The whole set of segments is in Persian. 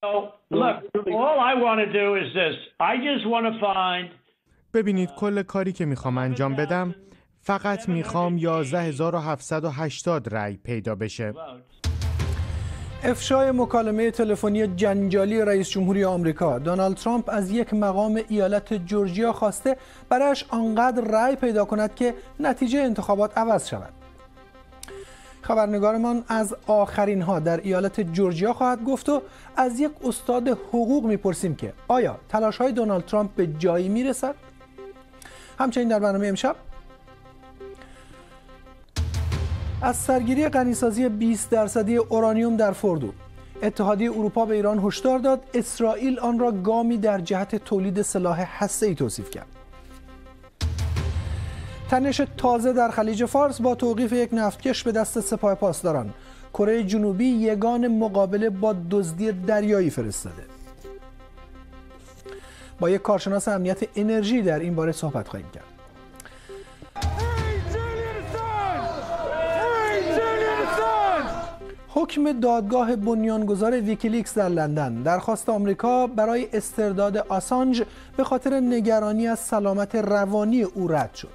ببینید کل کاری که میخوام انجام بدم فقط میخوام 11780 رأی پیدا بشه. افشای مکالمه تلفنی جنجالی رئیس جمهوری آمریکا دونالد ترامپ از یک مقام ایالت جورجیا خواسته برایش آنقدر رأی پیدا کند که نتیجه انتخابات عوض شود. خبرنگارمان از آخرین ها در ایالت جورجیا خواهد گفت و از یک استاد حقوق میپرسیم که آیا تلاش های دونالد ترامپ به جایی میرسد؟ همچنین در برنامه امشب از سرگیری غنیسازی 20% اورانیوم در فوردو، اتحادیه اروپا به ایران هشدار داد، اسرائیل آن را گامی در جهت تولید سلاح هسته‌ای توصیف کرد. تنش تازه در خلیج فارس با توقیف یک نفتکش به دست سپاه پاسداران، کره جنوبی یگان مقابله با دزدی دریایی فرستاده. با یک کارشناس امنیت انرژی در این باره صحبت خواهیم کرد. حکم دادگاه بنیانگذار ویکیلیکس در لندن درخواست آمریکا برای استرداد آسانج به خاطر نگرانی از سلامت روانی او رد شد.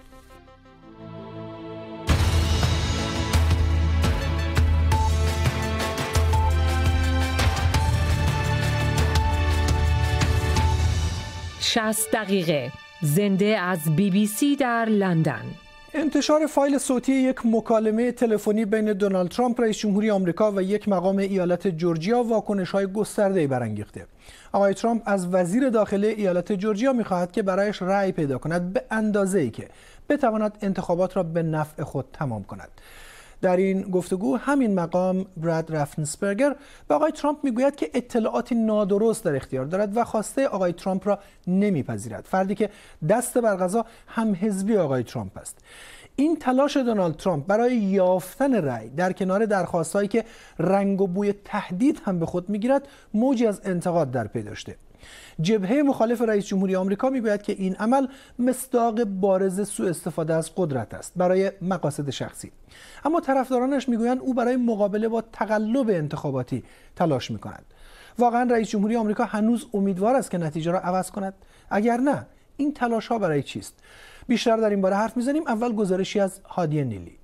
شصت دقیقه زنده از BBC در لندن. انتشار فایل صوتی یک مکالمه تلفنی بین دونالد ترامپ رئیس جمهوری آمریکا و یک مقام ایالت جورجیا واکنش‌های گسترده‌ای برانگیخته. آقای ترامپ از وزیر داخلی ایالت جورجیا می‌خواهد که برایش رأی پیدا کند به اندازه‌ای که بتواند انتخابات را به نفع خود تمام کند. در این گفتگو همین مقام براد رافنسپرگر به آقای ترامپ میگوید که اطلاعاتی نادرست در اختیار دارد و خواسته آقای ترامپ را نمیپذیرد، فردی که دست بر قضا هم حزبی آقای ترامپ است. این تلاش دونالد ترامپ برای یافتن رأی در کنار درخواست‌هایی که رنگ و بوی تهدید هم به خود میگیرد موجی از انتقاد در پی داشته. جبهه مخالف رئیس جمهوری آمریکا میگوید که این عمل مصداق بارز سوء استفاده از قدرت است برای مقاصد شخصی، اما طرفدارانش میگویند او برای مقابله با تقلب انتخاباتی تلاش میکند. واقعا رئیس جمهوری آمریکا هنوز امیدوار است که نتیجه را عوض کند؟ اگر نه، این تلاش ها برای چیست؟ بیشتر در این باره حرف میزنیم. اول گزارشی از هادی نیلی.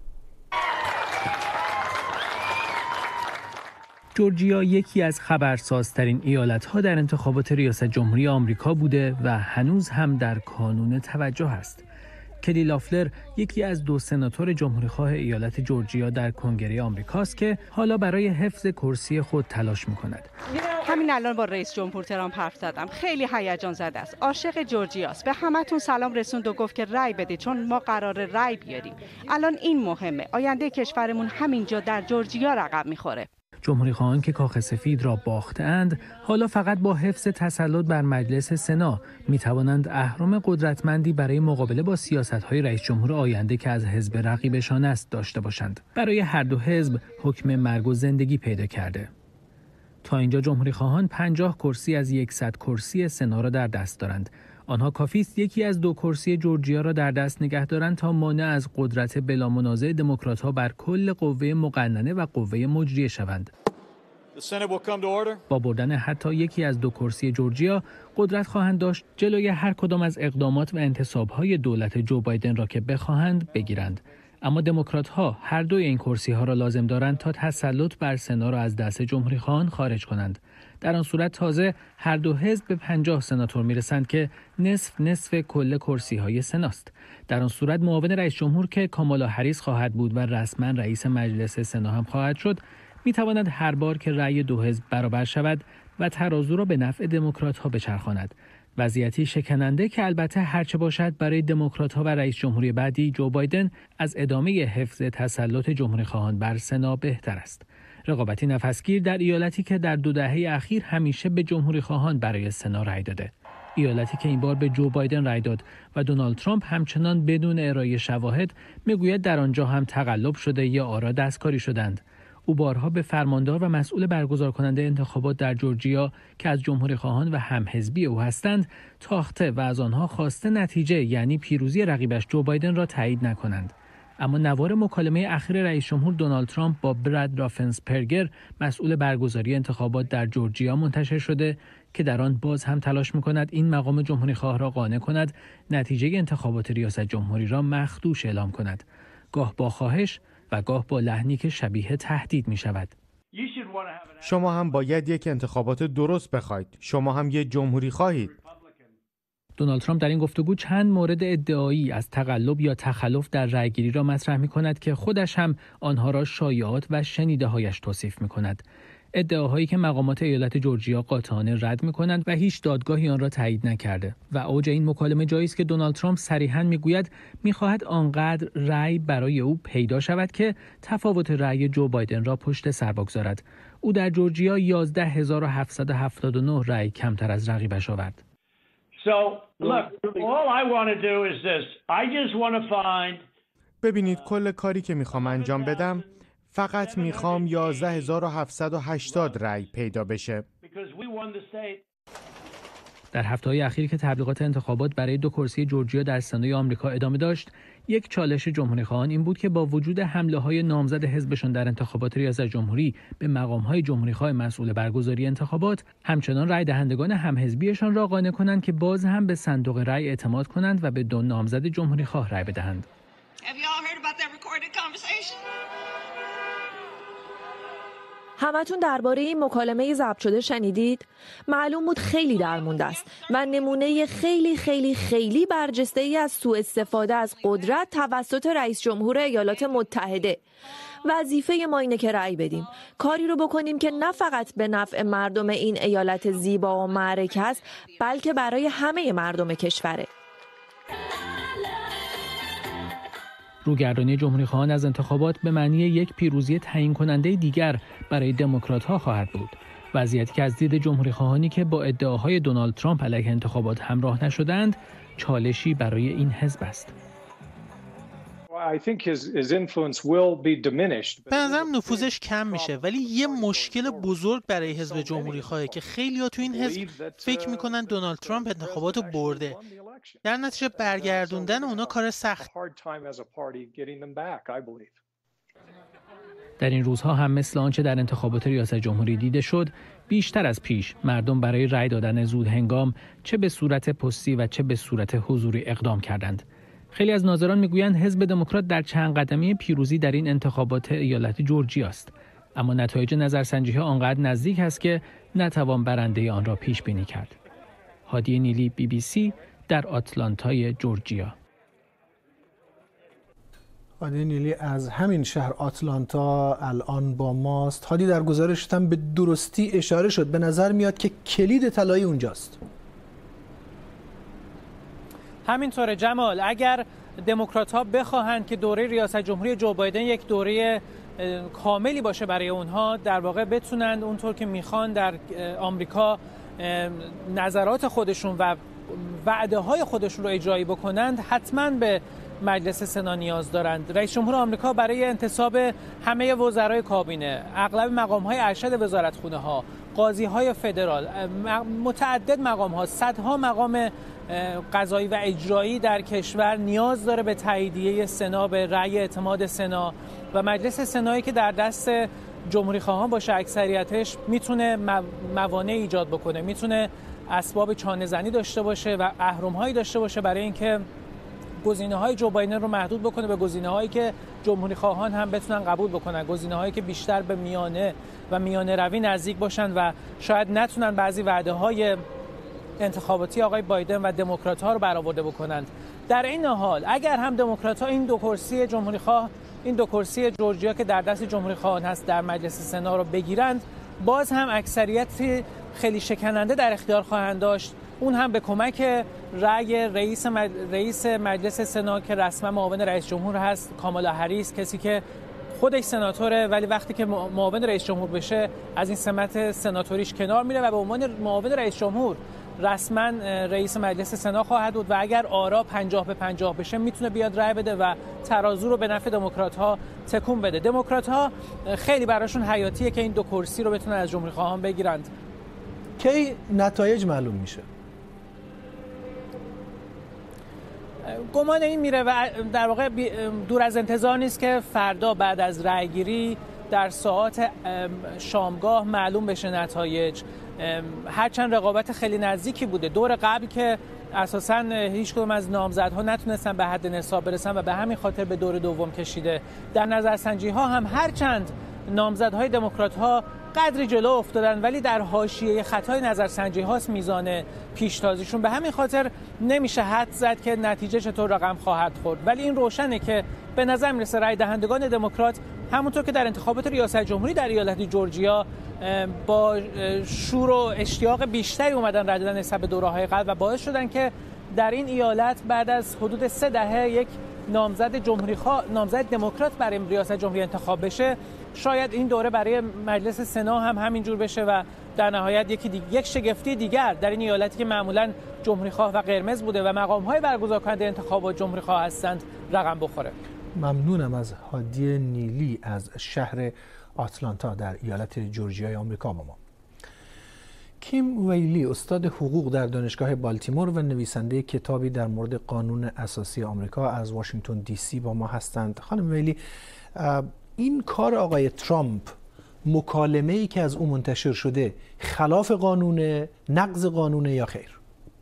جورجیا یکی از خبرسازترین ایالت‌ها در انتخابات ریاست جمهوری آمریکا بوده و هنوز هم در کانون توجه است. کلی لافلر یکی از 2 سناتور جمهوریخواه ایالت جورجیا در کنگره آمریکاست که حالا برای حفظ کرسی خود تلاش می‌کند. همین الان با رئیس جمهور ترامپ حرف زدم. خیلی هیجان زده است. عاشق جورجیاست. به همتون سلام رسوند و گفت که رأی بدید چون ما قراره رأی بیاریم. الان این مهمه. آینده کشورمون همینجا در جورجیا رقم می‌خوره. جمهوری‌خواهان که کاخ سفید را باخته‌اند، حالا فقط با حفظ تسلط بر مجلس سنا می‌توانند اهرم قدرتمندی برای مقابله با سیاست‌های رئیس جمهور آینده که از حزب رقیبشان است داشته باشند. برای هر دو حزب حکم مرگ و زندگی پیدا کرده. تا اینجا جمهوری‌خواهان 50 کرسی از 100 کرسی سنا را در دست دارند. آنها کافی است یکی از 2 کرسی جورجیا را در دست نگه دارند تا مانع از قدرت بلامنازع دموکرات‌ها بر کل قوه مقننه و قوه مجریه شوند. با بردن حتی یکی از 2 کرسی جورجیا، قدرت خواهند داشت جلوی هر کدام از اقدامات و انتصاب‌های دولت جو بایدن را که بخواهند بگیرند. اما دموکرات‌ها هر دوی این کرسی‌ها را لازم دارند تا تسلط بر سنا را از دست جمهوری‌خواهان خارج کنند. در آن صورت تازه هر دو حزب به 50 سناتور میرسند که نصف کل کرسی‌های سناست. در آن صورت معاون رئیس جمهور که کامالا هریس خواهد بود و رسما رئیس مجلس سنا هم خواهد شد، می‌تواند هر بار که رأی 2 حزب برابر شود و ترازو را به نفع دموکرات‌ها بچرخاند. وضعیتی شکننده که البته هرچه باشد برای دموکرات‌ها و رئیس جمهوری بعدی جو بایدن از ادامه حفظ تسلط جمهوری‌خواهان بر سنا بهتر است. رقابتی نفسگیر در ایالتی که در 2 دهه اخیر همیشه به جمهوری‌خواهان برای سنا رأی داده. ایالتی که این بار به جو بایدن رأی داد و دونالد ترامپ همچنان بدون ارائه شواهد میگوید در آنجا هم تقلب شده یا آرا دستکاری شدند. او بارها به فرماندار و مسئول برگزار کننده انتخابات در جورجیا که از جمهوری‌خواهان و همحزبی او هستند تاخته و از آنها خواسته نتیجه یعنی پیروزی رقیبش جو بایدن را تایید نکنند. اما نوار مکالمه اخیر رئیس جمهور دونالد ترامپ با براد رافنسپرگر مسئول برگزاری انتخابات در جورجیا منتشر شده که در آن باز هم تلاش می‌کند این مقام جمهوری‌خواه را قانع کند نتیجه انتخابات ریاست جمهوری را مخدوش اعلام کند، گاه با خواهش و گاه با لحنی که شبیه تهدید می‌شود. شما هم باید یک انتخابات درست بخواید. شما هم یک جمهوری خواهید. دونالد ترامپ در این گفتگو چند مورد ادعایی از تقلب یا تخلف در رأیگیری را مطرح می‌کند که خودش هم آنها را شایعات و شنیده‌هایش توصیف می‌کند. ادعاهایی که مقامات ایالت جورجیا قاطعانه رد می‌کنند و هیچ دادگاهی آن را تایید نکرده. و اوج این مکالمه جایی است که دونالد ترامپ صریحاً می‌گوید می‌خواهد آنقدر رأی برای او پیدا شود که تفاوت رأی جو بایدن را پشت سر بگذارد. او در جورجیا 11779 رأی کمتر از رقیبش آورد. ببینید کل کاری که میخوام انجام بدم فقط میخوام 11780 رأی پیدا بشه. در هفته‌های اخیر که تبلیغات انتخابات برای 2 کرسی جورجیا در سنای آمریکا ادامه داشت، یک چالش جمهوری‌خواهان این بود که با وجود حمله‌های نامزد حزبشون در انتخابات ریاست جمهوری به مقام‌های جمهوری‌خواه مسئول برگزاری انتخابات، همچنان رأی دهندگان همحزبیشان را قانع کنند که باز هم به صندوق رأی اعتماد کنند و به 2 نامزد جمهوری‌خواه رأی بدهند. همتون درباره این مکالمه ضبط شده شنیدید؟ معلوم بود خیلی درمونده است و نمونه خیلی خیلی خیلی برجسته ای از سوء استفاده از قدرت توسط رئیس جمهور ایالات متحده. وظیفه ما اینه که رأی بدیم، کاری رو بکنیم که نه فقط به نفع مردم این ایالت زیبا و معرکه است، بلکه برای همه مردم کشوره. روگردانی جمهوری‌خواهان از انتخابات به معنی یک پیروزی تعیین کننده دیگر برای دموکرات‌ها خواهد بود. وضعیتی که از دید جمهوری‌خواهانی که با ادعاهای دونالد ترامپ علیه انتخابات همراه نشدند، چالشی برای این حزب است. به نظرم نفوذش کم میشه، ولی یه مشکل بزرگ برای حزب جمهوری خواهه که خیلی‌ها تو این حزب فکر میکنن دونالد ترامپ انتخاباتو برده. در نتیجه برگردوندن اونا کار سخت. در این روزها هم مثل آنچه در انتخابات ریاست جمهوری دیده شد، بیشتر از پیش مردم برای رأی دادن زود هنگام چه به صورت پستی و چه به صورت حضوری اقدام کردند. خیلی از ناظران میگویند حزب دموکرات در چند قدمی پیروزی در این انتخابات ایالت جورجیا است، اما نتایج نظرسنجی‌ها آنقدر نزدیک است که نتوان برنده آن را پیش بینی کرد. هادی نیلی، BBC در آتلانتای جورجیا. هادی نیلی از همین شهر آتلانتا الان با ماست. هادی، در گزارشت هم به درستی اشاره شد، به نظر میاد که کلید طلایی اونجاست. همینطوره جمال، اگر دموکرات‌ها بخواهند که دوره ریاست جمهوری جو بایدن یک دوره کاملی باشه برای اونها، در واقع بتونند اونطور که میخوان در آمریکا نظرات خودشون و وعده‌های خودشون رو اجرایی بکنند، حتما به مجلس سنا نیاز دارند. رئیس جمهور آمریکا برای انتصاب همه وزرای کابینه، اغلب مقام‌های ارشد وزارتخونه‌ها، قاضی‌های فدرال، متعدد مقام‌ها، صدها مقام قضایی و اجرایی در کشور نیاز داره به تاییدیه سنا، به رأی اعتماد سنا، و مجلس سنایی که در دست جمهوری خواهان باشه اکثریتش میتونه موانع ایجاد بکنه، میتونه اسباب چانه‌زنی داشته باشه و اهرم‌هایی داشته باشه برای اینکه گزینه‌های جو بایدن رو محدود بکنه به گزینه‌هایی که جمهوری خواهان هم بتونن قبول بکنن، گزینه‌هایی که بیشتر به میانه و میانه روی نزدیک باشن و شاید نتونن بعضی وعده‌های انتخاباتی آقای بایدن و دموکرات‌ها رو برآورده بکنند. در این حال اگر هم دموکرات‌ها این 2 کرسی جمهوری‌خواه، این 2 کرسی جورجیا که در دست جمهوری خواهان هست در مجلس سنا رو بگیرند، باز هم اکثریت خیلی شکننده در اختیار خواهند داشت، اون هم به کمک رأی رئیس مجلس سنا که رسما معاون رئیس جمهور هست، کامالا هریس، کسی که خودش سناتوره ولی وقتی که معاون رئیس جمهور بشه از این سمت سناتوریش کنار میره و به عنوان معاون رئیس جمهور رسما رئیس مجلس سنا خواهد بود و اگر آرا 50 به 50 بشه میتونه بیاد رأی بده و ترازو رو به نفع دموکرات‌ها تکون بده. دموکرات‌ها خیلی براشون حیاتیه که این 2 کرسی رو بتونن از جمهوری خواهان بگیرند. کی نتایج معلوم میشه؟ گمان این میره و در واقع دور از انتظار نیست که فردا بعد از رأیگیری در ساعات شامگاه معلوم بشه نتایج. هرچند رقابت خیلی نزدیکی بوده دور قبل که اساساً هیچ کدوم از نامزدها نتونستن به حد نصاب برسن و به همین خاطر به دور دوم کشیده. در نظرسنجی‌ها هم هرچند نامزدهای دموکرات‌ها قدری جلو افتادن ولی در حاشیه خطای نظرسنجی‌هاست میزان پیشتازیشون، به همین خاطر نمیشه حد زد که نتیجه چطور رقم خواهد خورد. ولی این روشنه که به نظر میرسه رای دهندگان دموکرات همونطور که در انتخابات ریاست جمهوری در ایالت جورجیا با شور و اشتیاق بیشتری اومدن رای دادن نسبت به دوره‌های قبل و باعث شدن که در این ایالت بعد از حدود 3 دهه یک نامزد دموکرات برای ریاست جمهوری انتخاب بشه. شاید این دوره برای مجلس سنا هم همینجور بشه و در نهایت یک شگفتی دیگر در این ایالتی که معمولاً جمهوری‌خواه و قرمز بوده و مقام‌های برگزار کننده انتخابات جمهوری‌خواه هستند رقم بخوره. ممنونم از هادی نیلی از شهر آتلانتا در ایالت جورجیای آمریکا با ما. کیم ویلی استاد حقوق در دانشگاه بالتیمور و نویسنده کتابی در مورد قانون اساسی آمریکا از واشنگتن دی سی با ما هستند. خانم ویلی، این کار آقای ترامپ، مکالمه‌ای که از او منتشر شده، خلاف قانون، نقض قانون یا خیر؟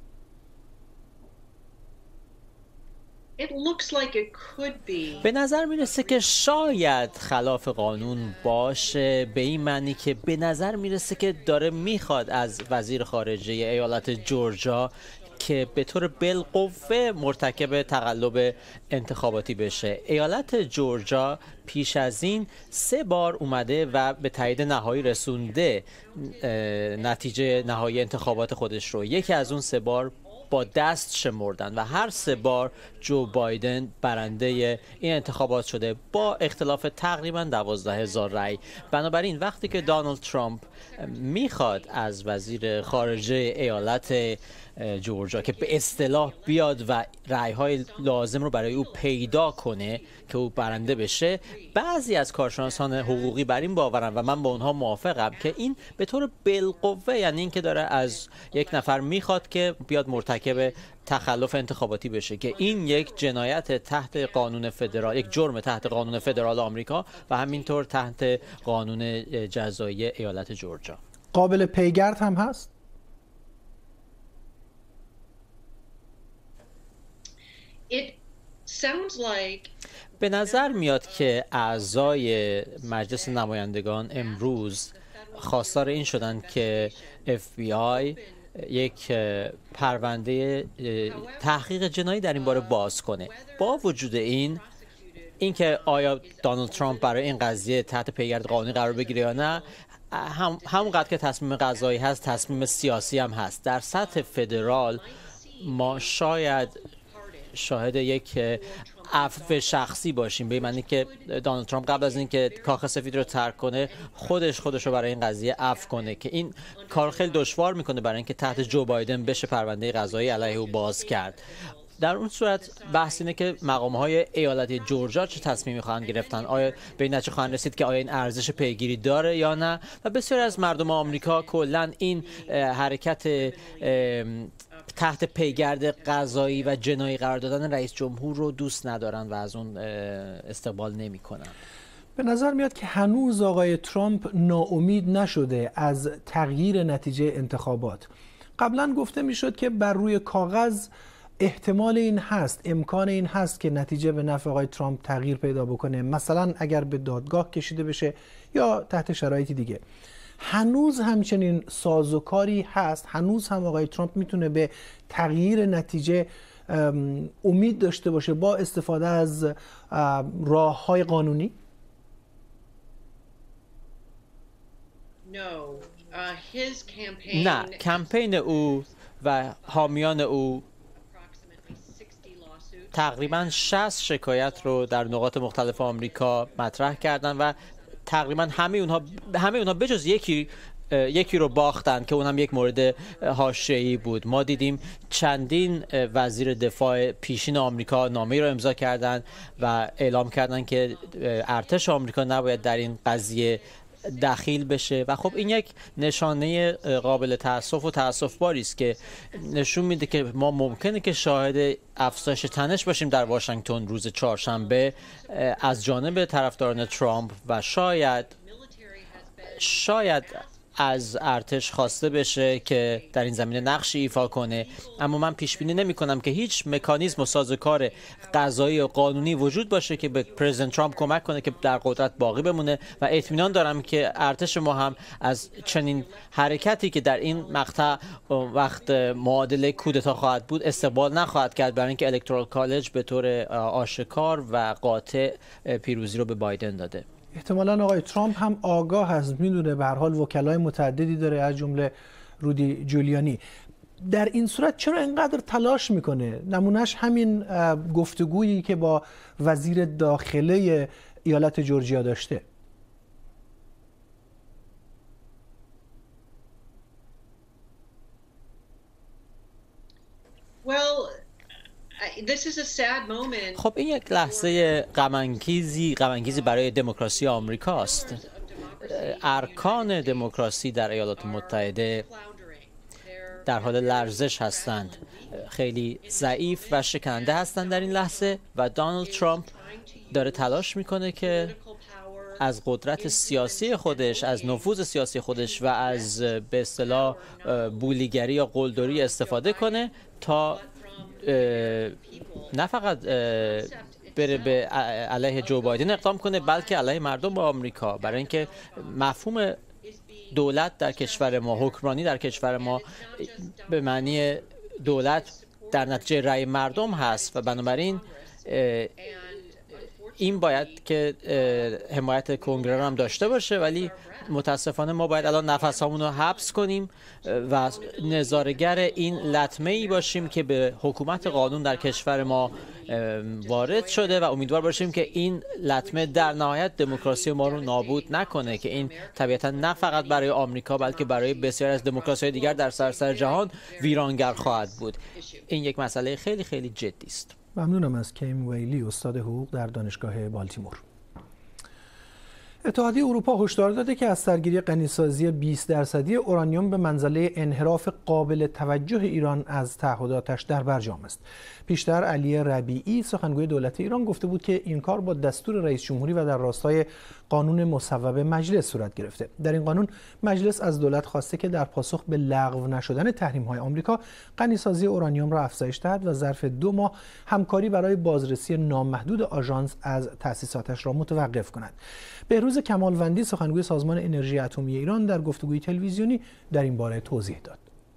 به نظر میرسه که شاید خلاف قانون باشه، به این معنی که به نظر میرسه که داره میخواد از وزیر خارجه ایالت جورجیا که به طور بالقوه مرتکب تقلب انتخاباتی بشه. ایالت جورجیا پیش از این 3 بار اومده و به تایید نهایی رسونده نتیجه نهایی انتخابات خودش رو. یکی از اون 3 بار با دست شمردن و هر 3 بار جو بایدن برنده این انتخابات شده با اختلاف تقریبا 12,000 رأی. بنابراین وقتی که دونالد ترامپ میخواد از وزیر خارجه ایالت جورجیا که به اصطلاح بیاد و رأی‌های لازم رو برای او پیدا کنه که او برنده بشه، بعضی از کارشناسان حقوقی بر این باورن و من با اونها موافقم که این به طور بالقوه، یعنی این که داره از یک نفر میخواد که بیاد مرتکب تخلف انتخاباتی بشه، که این یک جنایت تحت قانون فدرال، یک جرم تحت قانون فدرال آمریکا و همینطور تحت قانون جزایی ایالت جورجیا. قابل پیگرد هم هست؟ به نظر میاد که اعضای مجلس نمایندگان امروز خواستار این شدن که FBI یک پرونده تحقیق جنایی در این باره باز کنه. با وجود اینکه آیا دونالد ترامپ برای این قضیه تحت پیگرد قانونی قرار بگیره یا نه، همونقدر که تصمیم قضایی هست، تصمیم سیاسی هم هست. در سطح فدرال ما شاید شاهد یک عفو شخصی باشیم، به معنی که دونالد ترامپ قبل از اینکه کاخ سفید رو ترک کنه خودش رو برای این قضیه عفو کنه، که این کار خیلی دشوار میکنه برای اینکه تحت جو بایدن بشه پرونده قضایی علیه او باز کرد. در اون صورت بحث اینه که مقام‌های ایالت جورجیا چه تصمیمی خواهند گرفتن، آیا به این نتیجه خواهند رسید که آیا این ارزش پیگیری داره یا نه. و بسیاری از مردم آمریکا کلاً این حرکت تحت پیگرد قضایی و جنایی قرار دادن رئیس جمهور رو دوست ندارن و از اون استقبال نمی‌کنن. به نظر میاد که هنوز آقای ترامپ ناامید نشده از تغییر نتیجه انتخابات. قبلا گفته میشد که بر روی کاغذ احتمال این هست، امکان این هست که نتیجه به نفع آقای ترامپ تغییر پیدا بکنه، مثلا اگر به دادگاه کشیده بشه یا تحت شرایطی دیگه. هنوز همچنین سازوکاری هست؟ هنوز هم آقای ترامپ میتونه به تغییر نتیجه امید داشته باشه با استفاده از راه‌های قانونی؟ نه، کمپین او و حامیان او تقریباً 60 شکایت رو در نقاط مختلف آمریکا مطرح کردن و تقریباً همه اونها بجز یکی رو باختن که اونم یک مورد حاشیه‌ای بود. ما دیدیم چندین وزیر دفاع پیشین آمریکا نامه‌ای رو امضا کردن و اعلام کردن که ارتش آمریکا نباید در این قضیه دخیل بشه و خب این یک نشانه قابل تأسف و تأسف‌باری است که نشون میده که ما ممکنه که شاهد افزایش تنش باشیم در واشنگتن روز چهارشنبه از جانب طرفداران ترامپ و شاید از ارتش خواسته بشه که در این زمینه نقشی ایفا کنه، اما من پیش بینی نمی کنم که هیچ مکانیزم و سازوکار قضایی و قانونی وجود باشه که به پرزیدنت ترامپ کمک کنه که در قدرت باقی بمونه و اطمینان دارم که ارتش ما هم از چنین حرکتی که در این مقطع وقت معادله کودتا خواهد بود استقبال نخواهد کرد، برای اینکه الکترال کالج به طور آشکار و قاطع پیروزی رو به بایدن داده. احتمالاً آقای ترامپ هم آگاه هست، میدونه به هر حال وکلای متعددی داره از جمله رودی جولیانی. در این صورت چرا اینقدر تلاش میکنه؟ نمونهش همین گفتگویی که با وزیر داخله ایالت جورجیا داشته. خب این یک لحظه غم‌انگیزی برای دموکراسی آمریکاست. ارکان دموکراسی در ایالات متحده در حال لرزش هستند، خیلی ضعیف و شکننده هستند در این لحظه و دونالد ترامپ داره تلاش میکنه که از قدرت سیاسی خودش، از نفوذ سیاسی خودش و از به اصطلاح بولیگری یا قلدری استفاده کنه تا نه فقط بره به علیه جو بایدن اقدام کنه بلکه علیه مردم آمریکا، برای اینکه مفهوم دولت در کشور ما، حکمرانی در کشور ما به معنی دولت در نتیجه رأی مردم هست و بنابراین این باید که حمایت کنگره رو هم داشته باشه، ولی متاسفانه ما باید الان نفسامون رو حبس کنیم و نظاره‌گر این لطمه‌ای باشیم که به حکومت قانون در کشور ما وارد شده و امیدوار باشیم که این لطمه در نهایت دموکراسی ما رو نابود نکنه، که این طبیعتا نه فقط برای آمریکا بلکه برای بسیاری از دموکراسی‌های دیگر در سراسر جهان ویرانگر خواهد بود. این یک مسئله خیلی خیلی جدی است. ممنونم از کیم ویلی، استاد حقوق در دانشگاه بالتیمور. اتحادیه اروپا هشدار داده که از سرگیری غنیسازی 20% اورانیوم به منزله انحراف قابل توجه ایران از تعهداتش در برجام است. پیشتر علی ربیعی سخنگوی دولت ایران گفته بود که این کار با دستور رئیس جمهوری و در راستای قانون مصوب مجلس صورت گرفته. در این قانون مجلس از دولت خواسته که در پاسخ به لغو نشدن تحریم‌های آمریکا غنیسازی اورانیوم را افزایش دهد و ظرف 2 ماه همکاری برای بازرسی نامحدود آژانس از تأسیساتش را متوقف کند. بهروز کمالوندی سخنگوی سازمان انرژی اتمی ایران در گفتگوی تلویزیونی در این باره توضیح داد.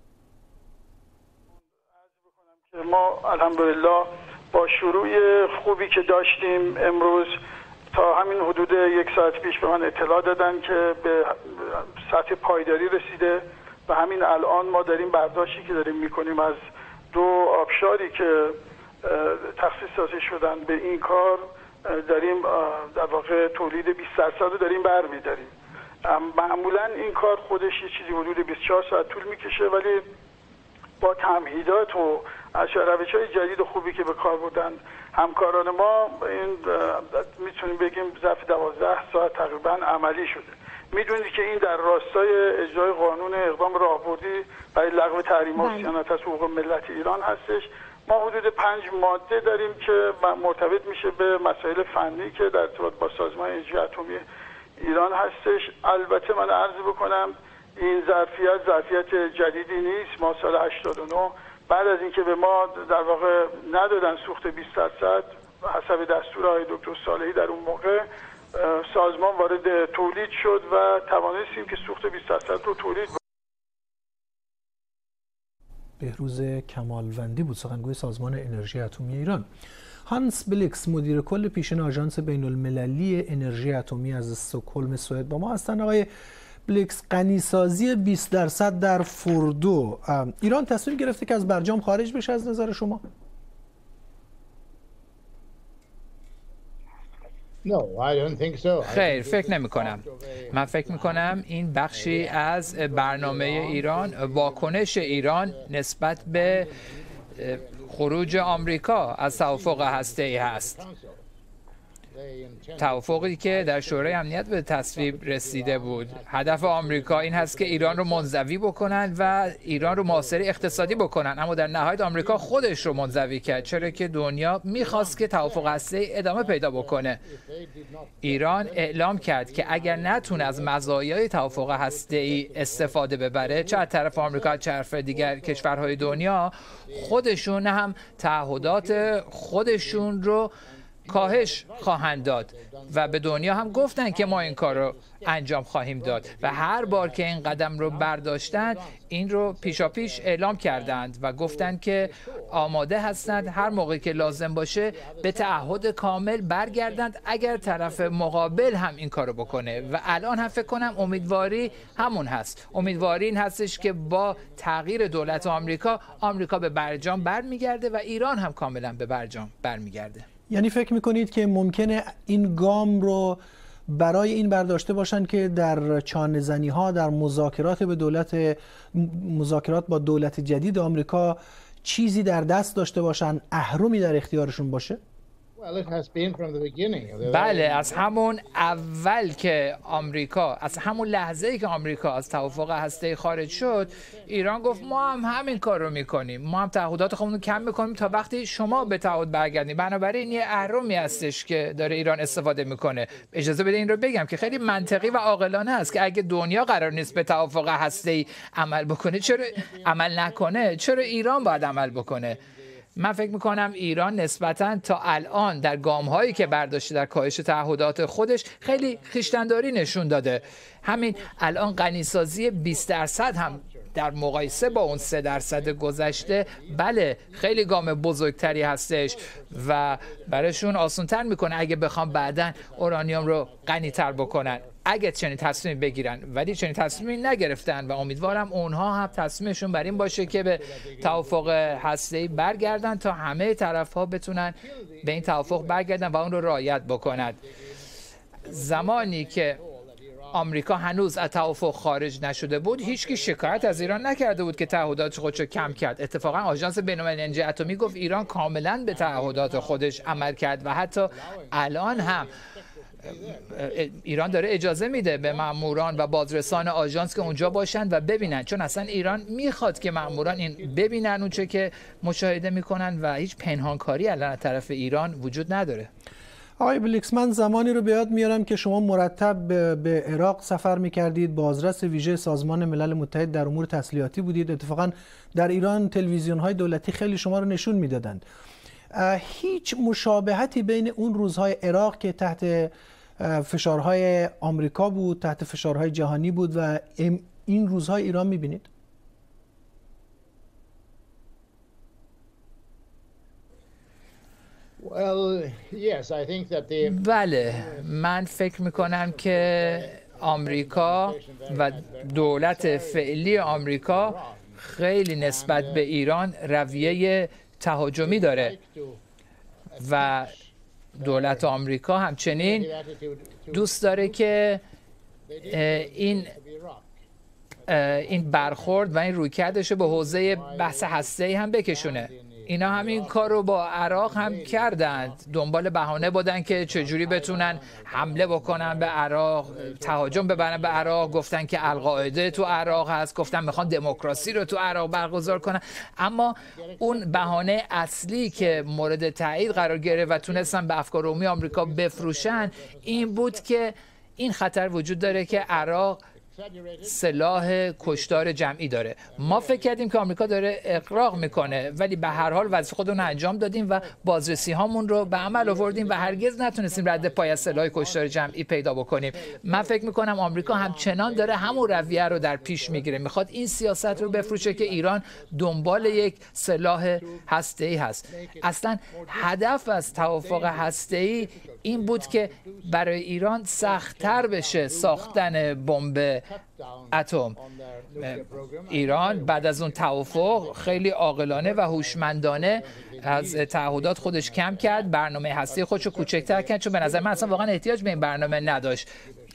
ما الحمدلله با شروع خوبی که داشتیم امروز تا همین حدود 1 ساعت پیش به من اطلاع دادن که به سطح پایداری رسیده و همین الان ما داریم برداشتی که داریم میکنیم از 2 آبشاری که تخصیص داده شدن به این کار، داریم در واقع تولید 20% رو داریم برمی‌داریم. معمولا این کار خودش یه چیزی حدود 24 ساعت طول میکشه، ولی با تمهیدات و از روش‌های جدید و خوبی که به کار بردن همکاران ما، این میتونیم بگیم ظرف 12 ساعت تقریبا عملی شده. میدونید که این در راستای اجرای قانون اقدام راهبردی برای لغو تحریم‌ها و صیانت از حقوق ملت ایران هستش. ما حدود 5 ماده داریم که مرتبط میشه به مسائل فنی که در ارتباط با سازمان انرژی اتمی ایران هستش. البته من عرض بکنم این ظرفیت جدیدی نیست. ما سال 89 بعد از اینکه به ما در واقع ندادن سوخت 20% حسب دستور آقای دکتر صالحی، در اون موقع سازمان وارد تولید شد و توانستیم که سوخت 20% رو تولید. بهروز کمالوندی بود سخنگوی سازمان انرژی اتمی ایران. هانس بلیکس مدیر کل پیشین آژانس بین‌المللی انرژی اتمی از استکهلم سوئد با ما هستند. آقای بلیکس، غنیسازی 20% در فوردو، ایران تصمیم گرفته که از برجام خارج بشه از نظر شما؟ خیر، فکر نمی کنم. من فکر می کنم این بخشی از برنامه ایران، واکنش ایران نسبت به خروج آمریکا از توافق هسته‌ای هست. توافقی که در شورای امنیت به تصویب رسیده بود. هدف آمریکا این هست که ایران رو منزوی بکنن و ایران رو محاصره اقتصادی بکنن، اما در نهایت آمریکا خودش رو منزوی کرد، چرا که دنیا میخواست که توافق هسته‌ای ادامه پیدا بکنه. ایران اعلام کرد که اگر نتونه از مزایای توافق هسته‌ای استفاده ببره، چه از طرف آمریکا چه از دیگر کشورهای دنیا، خودشون هم تعهدات خودشون رو کاهش خواهند داد و به دنیا هم گفتن که ما این کار رو انجام خواهیم داد و هر بار که این قدم رو برداشتن این رو پیشاپیش اعلام کردند و گفتند که آماده هستند هر موقع که لازم باشه به تعهد کامل برگردند اگر طرف مقابل هم این کار رو بکنه. و الان هم فکر کنم امیدواری همون هست. امیدواری این هستش که با تغییر دولت آمریکا به برجام برمیگرده و ایران هم کاملا به برجام برمیگرده. یعنی فکر میکنید که ممکنه این گام رو برای این برداشته باشن که در چانه‌زنی ها در مذاکرات با دولت جدید آمریکا چیزی در دست داشته باشن، اهرمی در اختیارشون باشه؟ بله، از همون اول که از همون لحظه‌ای که آمریکا از توافق هسته‌ای خارج شد، ایران گفت ما هم همین کار رو میکنیم، ما هم تعهدات خودمون رو کم میکنیم تا وقتی شما به تعهد برگردید. بنابراین یه اهرمی هستش که داره ایران استفاده میکنه. اجازه بده این رو بگم که خیلی منطقی و عاقلانه است که اگه دنیا قرار نیست به توافق هسته‌ای عمل بکنه، عمل نکنه، چرا ایران باید عمل بکنه؟ من فکر میکنم ایران نسبتاً تا الان در گام‌هایی که برداشته در کاهش تعهدات خودش خیلی خویشتن‌داری نشون داده. همین الان غنیسازی 20% هم در مقایسه با اون 3% گذشته، بله خیلی گام بزرگتری هستش و برایشون آسان‌تر میکنه اگه بخوام بعداً اورانیوم رو غنی‌تر بکنن، اگه چنین تصمیم بگیرن. ولی چنین تصمیمی نگرفتن و امیدوارم اونها هم تصمیمشون بر این باشه که به توافق هسته‌ای برگردن تا همه طرف‌ها بتونن به این توافق برگردن و اون رو رعایت بکنند. زمانی که آمریکا هنوز از توافق خارج نشده بود، هیچکی شکایت از ایران نکرده بود که تعهدات خودش رو کم کرد. اتفاقا آژانس بین‌المللی انرژی اتمی گفت ایران کاملا به تعهدات خودش عمل کرد و حتی الان هم ایران داره اجازه میده به ماموران و بازرسان آژانس که اونجا باشن و ببینن، چون اصلا ایران میخواد که ماموران این ببینن اونچه که مشاهده میکنن و هیچ پنهانکاری الان از طرف ایران وجود نداره. آقای بلیکس، من زمانی رو به یاد میارم که شما مرتب به عراق سفر میکردید، بازرس ویژه سازمان ملل متحد در امور تسلیحاتی بودید. اتفاقا در ایران تلویزیون‌های دولتی خیلی شما رو نشون میدادند. هیچ مشابهتی بین اون روزهای عراق که تحت فشارهای آمریکا بود، تحت فشارهای جهانی بود و این روزهای ایران میبینید؟ بله، من فکر میکنم که آمریکا و دولت فعلی آمریکا خیلی نسبت به ایران رویه تهاجمی داره و دولت آمریکا همچنین دوست داره که این برخورد و این رویکردش به حوزه بحث هسته‌ای هم بکشونه. اینا همین کار رو با عراق هم کردند، دنبال بهانه بودن که چجوری بتونن حمله بکنن به عراق، تهاجم ببرن به عراق. گفتن که القاعده تو عراق هست، گفتن میخوان دموکراسی رو تو عراق برگزار کنن، اما اون بهانه اصلی که مورد تایید قرار گرفت و تونستن به افکار عمومی آمریکا بفروشن این بود که این خطر وجود داره که عراق سلاح کشتار جمعی داره. ما فکر کردیم که آمریکا داره اغراق میکنه، ولی به هر حال وظیفه خودمون انجام دادیم و بازرسی هامون رو به عمل آوردیم و هرگز نتونستیم رد پای از سلاح کشتار جمعی پیدا بکنیم. من فکر میکنم آمریکا همچنان داره همون رویه رو در پیش میگیره، میخواد این سیاست رو بفروشه که ایران دنبال یک سلاح هسته‌ای هست. اصلا هدف از توافق هسته‌ای این بود که برای ایران سخت‌تر بشه ساختن بمب اتم. ایران بعد از اون توافق خیلی عاقلانه و هوشمندانه از تعهدات خودش کم کرد، برنامه هسته خودش رو کوچکتر کرد، چون به نظر من اصلا واقعا احتیاج به این برنامه نداشت.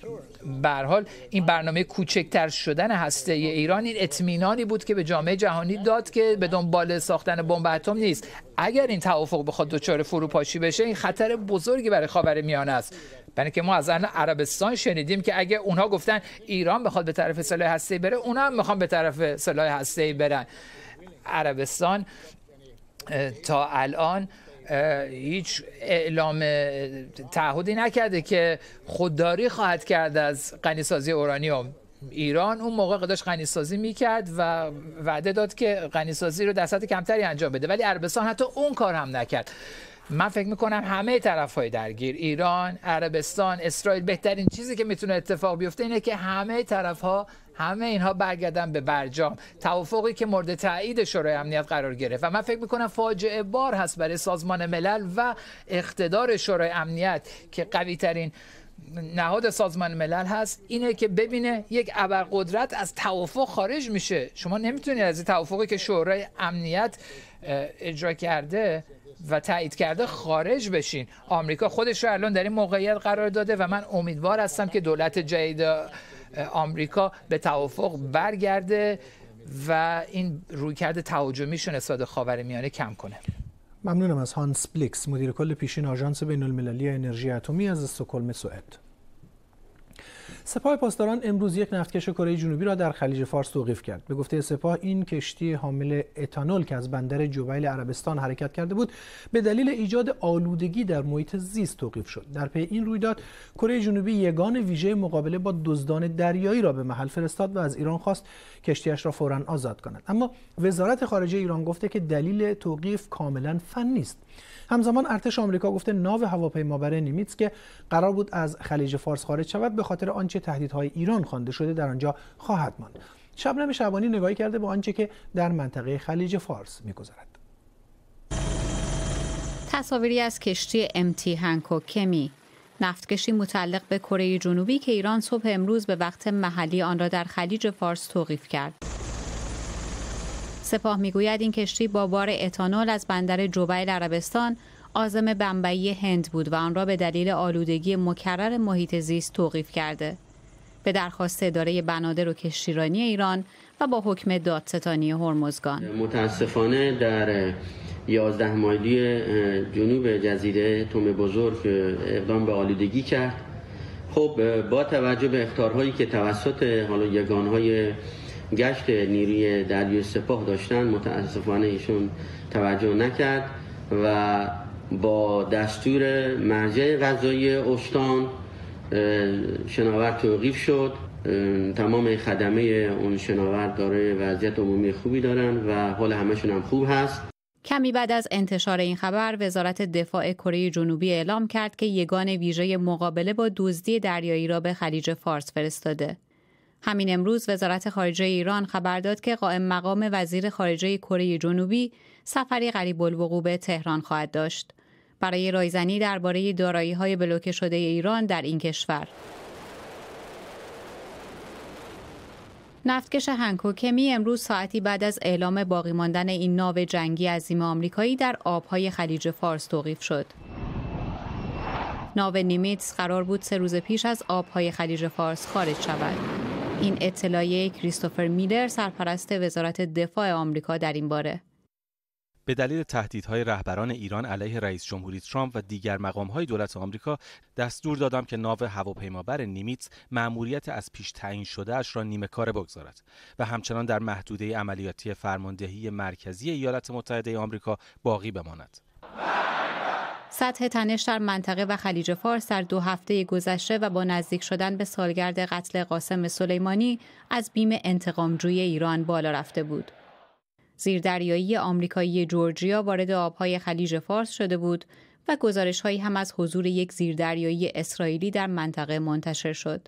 به هر حال این برنامه کوچکتر شدن هسته ایران این اطمینانی بود که به جامعه جهانی داد که به دنبال ساختن بمب اتم نیست. اگر این توافق بخواد دچار فروپاشی بشه این خطر بزرگی برای خاورمیانه است. برای که ما از عربستان شنیدیم که اگه اونها گفتن ایران بخواد به طرف سلاح هسته‌ای بره، اونها هم میخوان به طرف سلاح هسته‌ای برن. عربستان تا الان هیچ اعلام تعهدی نکرده که خودداری خواهد کرد از غنیسازی اورانیوم. ایران اون موقع داشت غنیسازی میکرد و وعده داد که غنیسازی رو در سطح کمتری انجام بده، ولی عربستان حتی اون کار هم نکرد. من فکر میکنم همه طرف‌های درگیر، ایران، عربستان، اسرائیل، بهترین چیزی که میتونه اتفاق بیفته اینه که همه طرف‌ها همه اینها برگردن به برجام، توافقی که مورد تایید شورای امنیت قرار گرفت. و من فکر میکنم فاجعه بار هست برای سازمان ملل و اقتدار شورای امنیت که قوی ترین نهاد سازمان ملل هست، اینه که ببینه یک ابرقدرت از توافق خارج میشه. شما نمیتونید از این توافقی که شورای امنیت اجرا کرده و تایید کرده خارج بشین. آمریکا خودش رو الان در این موقعیت قرار داده و من امیدوار هستم که دولت جدید آمریکا به توافق برگرده و این رویکرد تهاجمیشون نسبت خاورمیانه کم کنه. ممنونم از هانس بلیکس، مدیر کل پیشین آژانس بین‌المللی انرژی اتمی از استکهلم سوئد. سپاه پاسداران امروز یک نفتکش کره جنوبی را در خلیج فارس توقیف کرد. به گفته سپاه این کشتی حامل اتانول که از بندر جبیل عربستان حرکت کرده بود به دلیل ایجاد آلودگی در محیط زیست توقیف شد. در پی این رویداد کره جنوبی یگان ویژه مقابله با دزدان دریایی را به محل فرستاد و از ایران خواست کشتیش را فوراً آزاد کند. اما وزارت خارجه ایران گفته که دلیل توقیف کاملاً فنی است. همزمان ارتش آمریکا گفته ناو هواپیمابر نیمیتس که قرار بود از خلیج فارس خارج شود به خاطر آنچه تهدیدهای ایران خوانده شده در آنجا خواهد ماند. شبنم شعبانی نگاهی کرده به آنچه که در منطقه خلیج فارس می‌گذرد. تصاویری از کشتی MT هنکوک کمی، نفتکشی متعلق به کره جنوبی که ایران صبح امروز به وقت محلی آن را در خلیج فارس توقیف کرد. سپاه میگوید این کشتی با بار اتانول از بندر جبیل عربستان عازم بمبئی هند بود و آن را به دلیل آلودگی مکرر محیط زیست توقیف کرده. به درخواست اداره بنادر و کشتیرانی ایران و با حکم دادستانی هرمزگان. متاسفانه در 11 مایلی جنوب جزیره توم بزرگ اقدام به آلودگی کرد. خب با توجه به اخطارهایی که توسط یگانهای گشت نیروی دریایی سپاه داشتن متاسفانه ایشون توجه نکرد و با دستور مرجع قضایی استان شناور توقیف شد. تمام خدمه اون شناور داره وضعیت عمومی خوبی دارن و حال همشون هم خوب هست. کمی بعد از انتشار این خبر وزارت دفاع کره جنوبی اعلام کرد که یگان ویژه مقابله با دزدی دریایی را به خلیج فارس فرستاده. همین امروز وزارت خارجه ایران خبر داد که قائم مقام وزیر خارجه کره جنوبی سفری قریب الوقوع به تهران خواهد داشت برای رایزنی درباره دارایی‌های بلوکه شده ایران در این کشور. نفتکش هنکوک کمی امروز ساعتی بعد از اعلام باقی ماندن این ناو جنگی عظیم آمریکایی در آب‌های خلیج فارس توقیف شد. ناو نیمیتس قرار بود 3 روز پیش از آب‌های خلیج فارس خارج شود. این اطلاعیه کریستوفر میلر سرپرست وزارت دفاع آمریکا در این باره. به دلیل تهدیدهای رهبران ایران علیه رئیس جمهوری ترامپ و دیگر مقام‌های دولت آمریکا دستور دادم که ناو هواپیمابر نیمیتس مأموریت از پیش تعیین شده‌اش را نیمه کاره بگذارد و همچنان در محدوده عملیاتی فرماندهی مرکزی ایالات متحده آمریکا باقی بماند. سطح تنش در منطقه و خلیج فارس در 2 هفته گذشته و با نزدیک شدن به سالگرد قتل قاسم سلیمانی از بیم انتقامجویی ایران بالا رفته بود. زیردریایی آمریکایی جورجیا وارد آبهای خلیج فارس شده بود و گزارش‌هایی هم از حضور یک زیردریایی اسرائیلی در منطقه منتشر شد.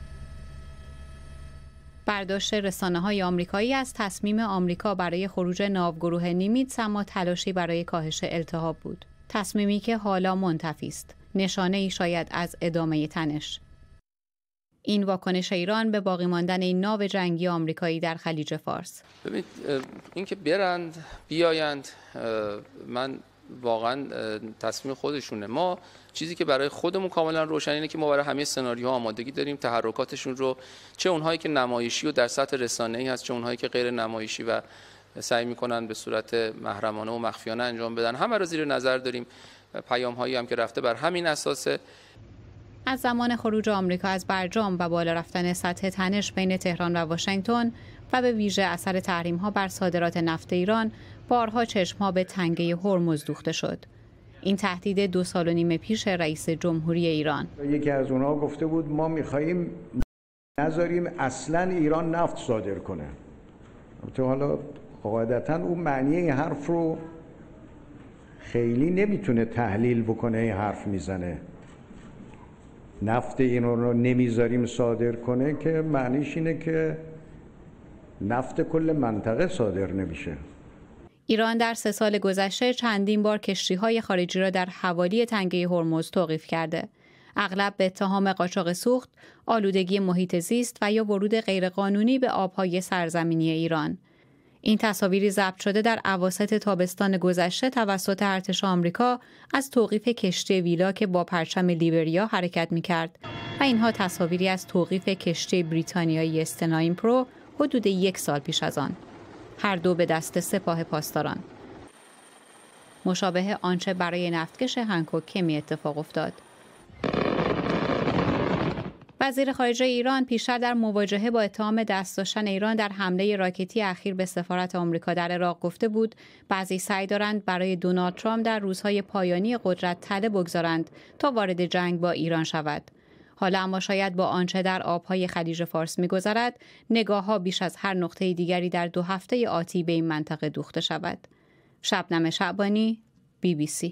برداشت رسانه‌های آمریکایی از تصمیم آمریکا برای خروج ناوگروه نیمیتس اما تلاشی برای کاهش التهاب بود. تصمیمی که حالا منتفی است. نشانه‌ای شاید از ادامه تنش. این واکنش ایران به باقی ماندن این ناو جنگی آمریکایی در خلیج فارس. ببینید اینکه برند بیایند، من واقعا تصمیم خودشونه. ما چیزی که برای خودمون کاملا روشن اینه که ما برای همه سناریوها آمادگی داریم، تحرکاتشون رو، چه اونهایی که نمایشی و در سطح رسانه‌ای هست، چه اونهایی که غیر نمایشی و سعی میکنن به صورت محرمانه و مخفیانه انجام بدن، همه رو زیر نظر داریم. پیام‌هایی هم که رفته بر همین اساسه. از زمان خروج آمریکا از برجام و بالا رفتن سطح تنش بین تهران و واشنگتن و به ویژه اثر تحریم‌ها بر صادرات نفت ایران، بارها چشم‌ها به تنگه هرمز دوخته شد. این تهدید 2.5 سال پیش رئیس جمهوری ایران. یکی از اونها گفته بود ما می‌خوایم نذاریم اصلاً ایران نفت صادر کنه. البته حالا قاعدتاً اون معنی این حرف رو خیلی نمیتونه تحلیل بکنه. این حرف میزنه نفت ایران رو نمیذاریم صادر کنه که معنیش اینه که نفت کل منطقه صادر نمیشه. ایران در 3 سال گذشته چندین بار کشتی‌های خارجی را در حوالی تنگه هرمز توقیف کرده. اغلب به اتهام قاچاق سوخت، آلودگی محیط زیست و یا ورود غیرقانونی به آب‌های سرزمینی ایران. این تصاویری ضبط شده در اواسط تابستان گذشته توسط ارتش آمریکا از توقیف کشتی ویلا که با پرچم لیبریا حرکت می‌کرد و اینها تصاویری از توقیف کشتی بریتانیایی استنایم پرو حدود 1 سال پیش از آن. هر دو به دست سپاه پاسداران. مشابه آنچه برای نفتکش هنکوک کمی اتفاق افتاد. وزیر خارجه ایران پیشتر در مواجهه با اتهام دست داشتن ایران در حمله راکتی اخیر به سفارت آمریکا در عراق گفته بود بعضی سعی دارند برای دونالد ترامپ در روزهای پایانی قدرت تله بگذارند تا وارد جنگ با ایران شود. حالا اما شاید با آنچه در آبهای خلیج فارس می‌گذرد، نگاه‌ها بیش از هر نقطه دیگری در 2 هفته آتی به این منطقه دوخته شود. شبنم شعبانی، BBC.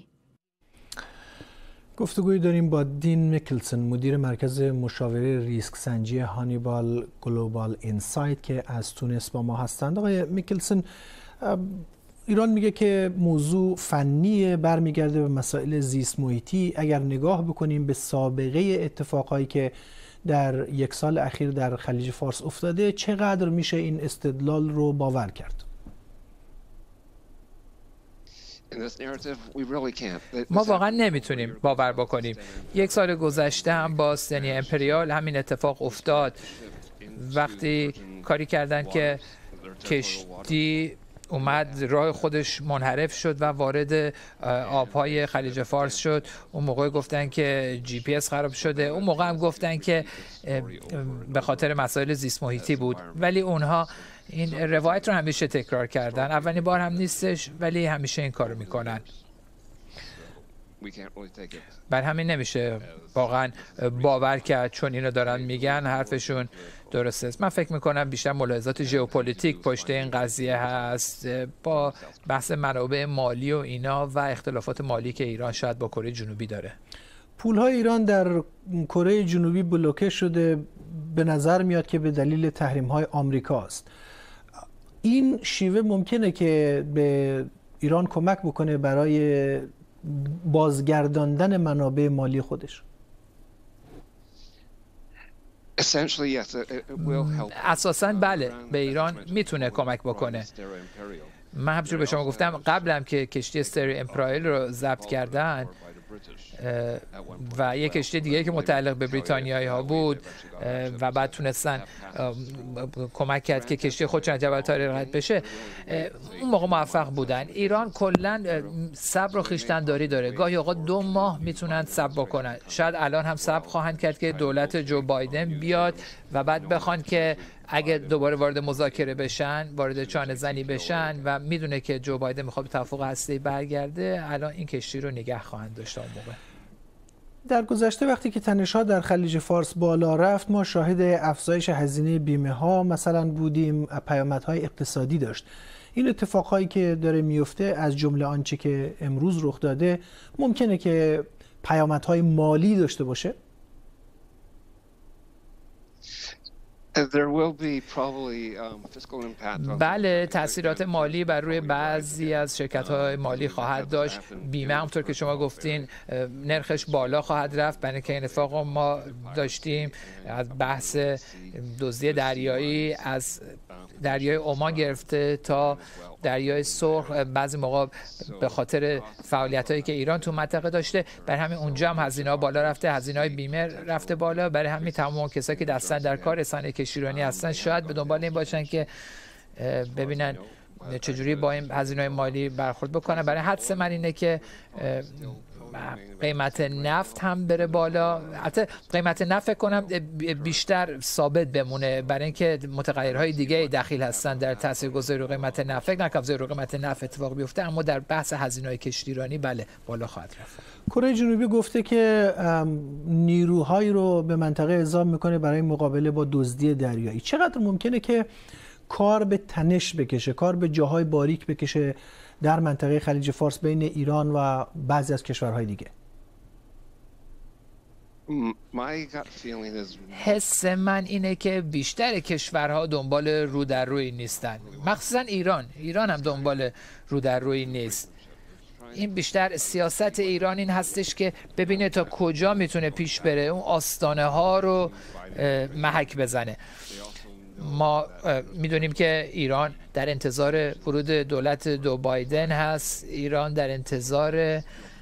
گفتگوی داریم با دین میکلسن، مدیر مرکز مشاوره ریسک سنجی هانیبال گلوبال اینسایت که از تونس با ما هستند. آقای میکلسن، ایران میگه که موضوع فنی برمیگرده به مسائل زیست محیطی. اگر نگاه بکنیم به سابقه اتفاقایی که در 1 سال اخیر در خلیج فارس افتاده، چقدر میشه این استدلال رو باور کرد؟ ما واقعا نمیتونیم باور بکنیم. 1 سال گذشته هم با سنی امپریال همین اتفاق افتاد. وقتی کاری کردن که کشتی اومد راه خودش منحرف شد و وارد آبهای خلیج فارس شد، اون موقع گفتن که GPS خراب شده، اون موقع هم گفتن که به خاطر مسائل زیست محیطی بود، ولی اونها این روایت رو همیشه تکرار کردن. اولین بار هم نیستش ولی همیشه این کارو میکنن. بر همین نمیشه واقعا باور کرد، چون اینو دارن میگن حرفشون درسته. من فکر میکنم بیشتر ملاحظات ژئوپلیتیک پشت این قضیه هست، با بحث منابع مالی و اینا و اختلافات مالی که ایران شاید با کره جنوبی داره. پولهای ایران در کره جنوبی بلوکه شده، به نظر میاد که به دلیل تحریم‌های آمریکا است. این شیوه ممکنه که به ایران کمک بکنه برای بازگرداندن منابع مالی خودش؟ اساساً بله، به ایران میتونه کمک بکنه. من همچون به شما گفتم قبلم که کشتی استری امپرایل رو ضبط کردن و یک کشتی دیگه که متعلق به بریتانیایی ها بود و بعد تونستن کمک کرد که کشتی خودشون از جبل طارق رد بشه، اون موقع موفق بودن. ایران کلا صبر و خویشتن‌داری داره. گاهی اوقات 2 ماه میتونن صبر بکنن. شاید الان هم صبر خواهند کرد که دولت جو بایدن بیاد و بعد بخوان که اگه دوباره وارد مذاکره بشن، وارد چانه زنی بشن و میدونه که جو بایدن میخواد به توافق هسته‌ای برگرده، الان این کشتی رو نگه خواهند داشت اون موقع. در گذشته وقتی که تنش‌ها در خلیج فارس بالا رفت، ما شاهد افزایش هزینه بیمه‌ها مثلا بودیم، پیامدهای اقتصادی داشت. این اتفاقهایی که داره میفته از جمله آنچه که امروز رخ داده ممکنه که پیامدهای مالی داشته باشه؟ بله، تاثیرات مالی بر روی بعضی از شرکت‌های مالی خواهد داشت. بیمه همونطور که شما گفتین نرخش بالا خواهد رفت، برای اینکه این اتفاق ما داشتیم از بحث دزدی دریایی از دریای عمان گرفته تا دریای سرخ، بعضی موقع به خاطر فعالیتایی که ایران تو منطقه داشته، برای همین اونجا هم هزینه‌ها بالا رفته، هزینه‌های بیمه رفته بالا. برای همین تمام کسایی که دستن در کار رسانه کشتیرانی هستن شاید به دنبال این باشن که ببینن چجوری با این هزینه‌های مالی برخورد بکنن. برای حدس من اینه که قیمت نفت هم بره بالا. حتی قیمت نفت فکر کنم بیشتر ثابت بمونه، برای اینکه متغیرهای دیگه دخیل هستن در تاثیرگذاری رو قیمت نفت. فکر نکنم رو قیمت نفت اتفاق بیفته، اما در بحث هزینه‌های کشتیرانی بله بالا خواهد رفت. کره جنوبی گفته که نیروهایی رو به منطقه اعزام میکنه برای مقابله با دزدی دریایی. چقدر ممکنه که کار به تنش بکشه، کار به جاهای باریک بکشه در منطقه خلیج فارس بین ایران و بعضی از کشورهای دیگه؟ حس من اینه که بیشتر کشورها دنبال رو در روی نیستن، مخصوصا ایران هم دنبال رو در روی نیست. این بیشتر سیاست ایران این هستش که ببینه تا کجا میتونه پیش بره، اون آستانه ها رو محک بزنه. ما میدونیم که ایران در انتظار ورود دولت دو بایدن هست، ایران در انتظار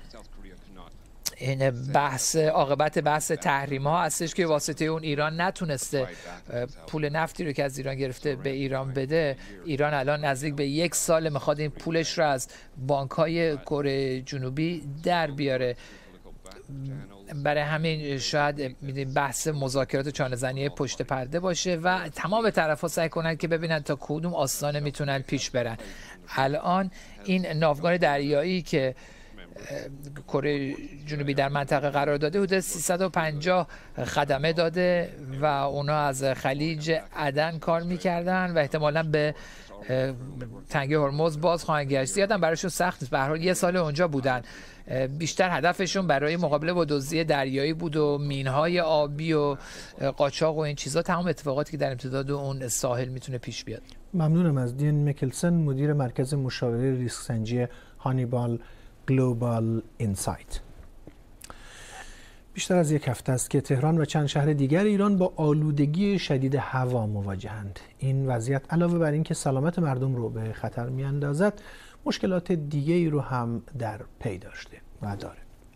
این عاقبت بحث تحریم ها هستش که واسطه اون ایران نتونسته پول نفتی رو که از ایران گرفته به ایران بده. ایران الان نزدیک به 1 سال میخواد این پولش رو از بانک های کره جنوبی در بیاره. برای همین شاید میدونیم بحث مذاکرات چانه‌زنی پشت پرده باشه و تمام طرف‌ها سعی کنن که ببینن تا کدوم آستانه میتونن پیش برن. الان این ناوگان دریایی که کره جنوبی در منطقه قرار داده حدود 350 خدمه داده و اونا از خلیج عدن کار میکردن و احتمالاً به تنگه هرمز باز خواهند گشت. یادم براشون سخت نیست، به هر حال 1 سال اونجا بودن. بیشتر هدفشون برای مقابله با دزدی دریایی بود و مینهای آبی و قاچاق و این چیزا، تمام اتفاقاتی که در امتداد اون ساحل میتونه پیش بیاد. ممنونم از دین میکلسن، مدیر مرکز مشاوره ریسک سنجی هانیبال گلوبال اینسایت. بیشتر از 1 هفته است که تهران و چند شهر دیگر ایران با آلودگی شدید هوا مواجهند. این وضعیت علاوه بر اینکه سلامت مردم رو به خطر میاندازد، مشکلات دیگه‌ای رو هم در پی داشته و داره.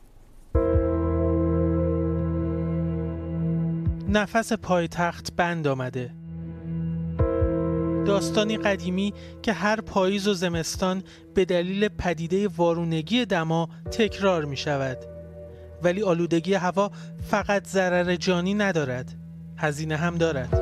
نفس پایتخت بند آمده. داستانی قدیمی که هر پاییز و زمستان به دلیل پدیده وارونگی دما تکرار می شود. ولی آلودگی هوا فقط ضرر جانی ندارد، هزینه هم دارد.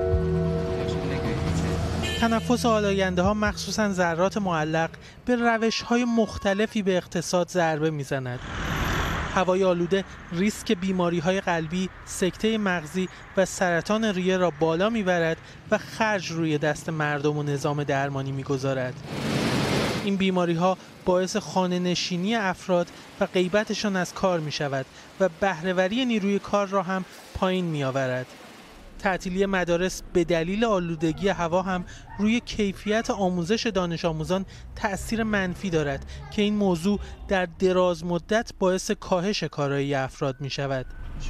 تنفس آلاینده ها مخصوصاً ذرات معلق به روش‌های مختلفی به اقتصاد ضربه می‌زند. هوای آلوده ریسک بیماری‌های قلبی، سکته مغزی و سرطان ریه را بالا می‌برد و خرج روی دست مردم و نظام درمانی می‌گذارد. این بیماری‌ها باعث خانه‌نشینی افراد و غیبتشان از کار می‌شود و بهره‌وری نیروی کار را هم پایین می‌آورد. تعطیلی مدارس به دلیل آلودگی هوا هم روی کیفیت آموزش دانش آموزان تأثیر منفی دارد که این موضوع در دراز مدت باعث کاهش کارایی افراد می شود.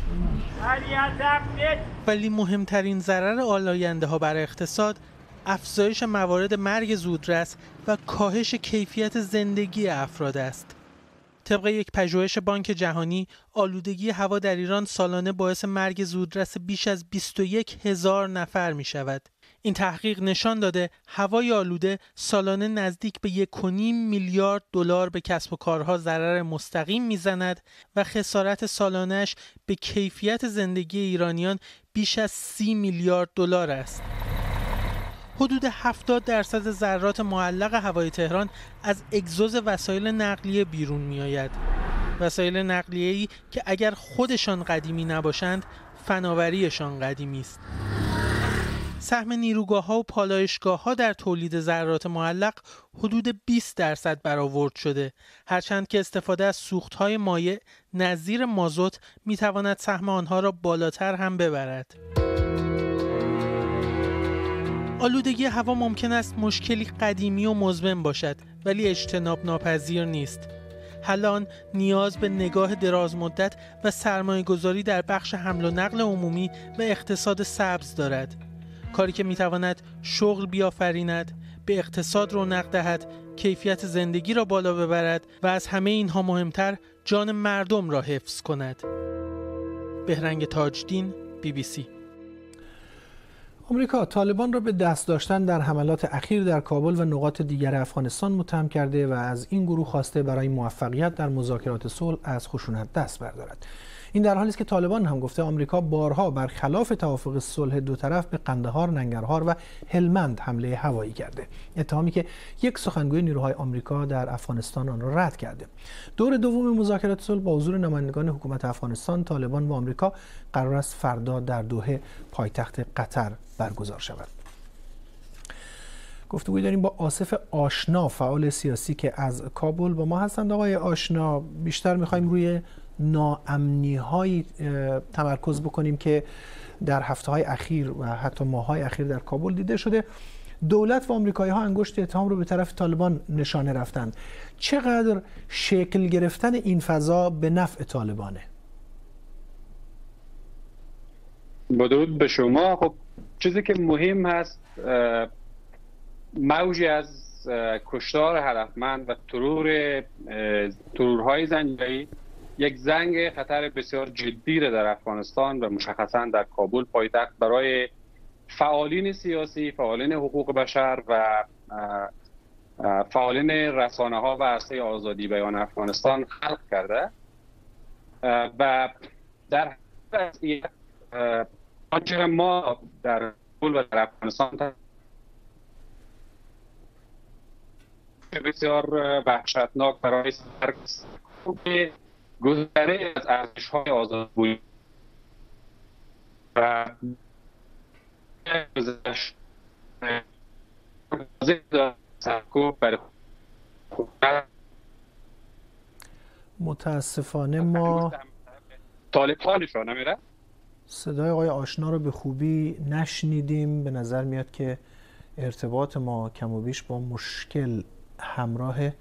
ولی مهمترین ضرر آلاینده ها بر اقتصاد افزایش موارد مرگ زودرس و کاهش کیفیت زندگی افراد است. طبق یک پژوهش بانک جهانی، آلودگی هوا در ایران سالانه باعث مرگ زودرس بیش از 21,000 نفر می شود. این تحقیق نشان داده هوای آلوده سالانه نزدیک به 1.5 میلیارد دلار به کسب و کارها ضرر مستقیم میزند و خسارت سالانه‌اش به کیفیت زندگی ایرانیان بیش از 30 میلیارد دلار است. حدود 70% ذرات معلق هوای تهران از اگزوز وسایل نقلیه بیرون می آید. وسایل نقلیه‌ای که اگر خودشان قدیمی نباشند، فناوریشان قدیمی است. سهم نیروگاه‌ها و پالایشگاه‌ها در تولید ذرات معلق حدود 20% برآورد شده، هرچند که استفاده از سوخت‌های مایع نظیر مازوت می‌تواند سهم آنها را بالاتر هم ببرد. آلودگی هوا ممکن است مشکلی قدیمی و مزمن باشد، ولی اجتناب ناپذیر نیست. حل آن نیاز به نگاه دراز مدت و سرمایه‌گذاری در بخش حمل و نقل عمومی و اقتصاد سبز دارد. کاری که میتواند شغل بیافریند، به اقتصاد رونق دهد، کیفیت زندگی را بالا ببرد و از همه اینها مهمتر جان مردم را حفظ کند. بهرنگ تاجدین، BBC. آمریکا طالبان را به دست داشتن در حملات اخیر در کابل و نقاط دیگر افغانستان متهم کرده و از این گروه خواسته برای موفقیت در مذاکرات صلح از خشونت دست بردارد. این در حالی است که طالبان هم گفته آمریکا بارها برخلاف توافق صلح دو طرف به قندهار، ننگرهار و هلمند حمله هوایی کرده. اتهامی که یک سخنگوی نیروهای آمریکا در افغانستان آن را رد کرده. دور دوم مذاکرات صلح با حضور نمایندگان حکومت افغانستان، طالبان و آمریکا قرار است فردا در دوحه پایتخت قطر برگزار شود. گفتگوی داریم با آصف آشنا، فعال سیاسی که از کابل با ما هستند. آقای آشنا، بیشتر می‌خوایم روی ناامنی‌های تمرکز بکنیم که در هفته‌های اخیر و حتی ماه‌های اخیر در کابل دیده شده. دولت و آمریکایی‌ها انگشت اتهام رو به طرف طالبان نشانه رفتند. چقدر شکل گرفتن این فضا به نفع طالبانه؟ با درود به شما. خب چیزی که مهم هست موجی از کشتار هدفمند و ترورهای زنجیره‌ای یک زنگ خطر بسیار جدی را در افغانستان و مشخصا در کابل پایتخت برای فعالین سیاسی، فعالین حقوق بشر و فعالین رسانه‌ها و عرصه آزادی بیان افغانستان خلق کرده و در آنچه ما در کابل و در افغانستان بسیار وحشتناک برای گذره از ارزش‌های آزادگویی و متاسفانه ما طالبانشون نمیره صدای آقای آشنا رو به خوبی نشنیدیم. به نظر میاد که ارتباط ما کم و بیش با مشکل همراهه.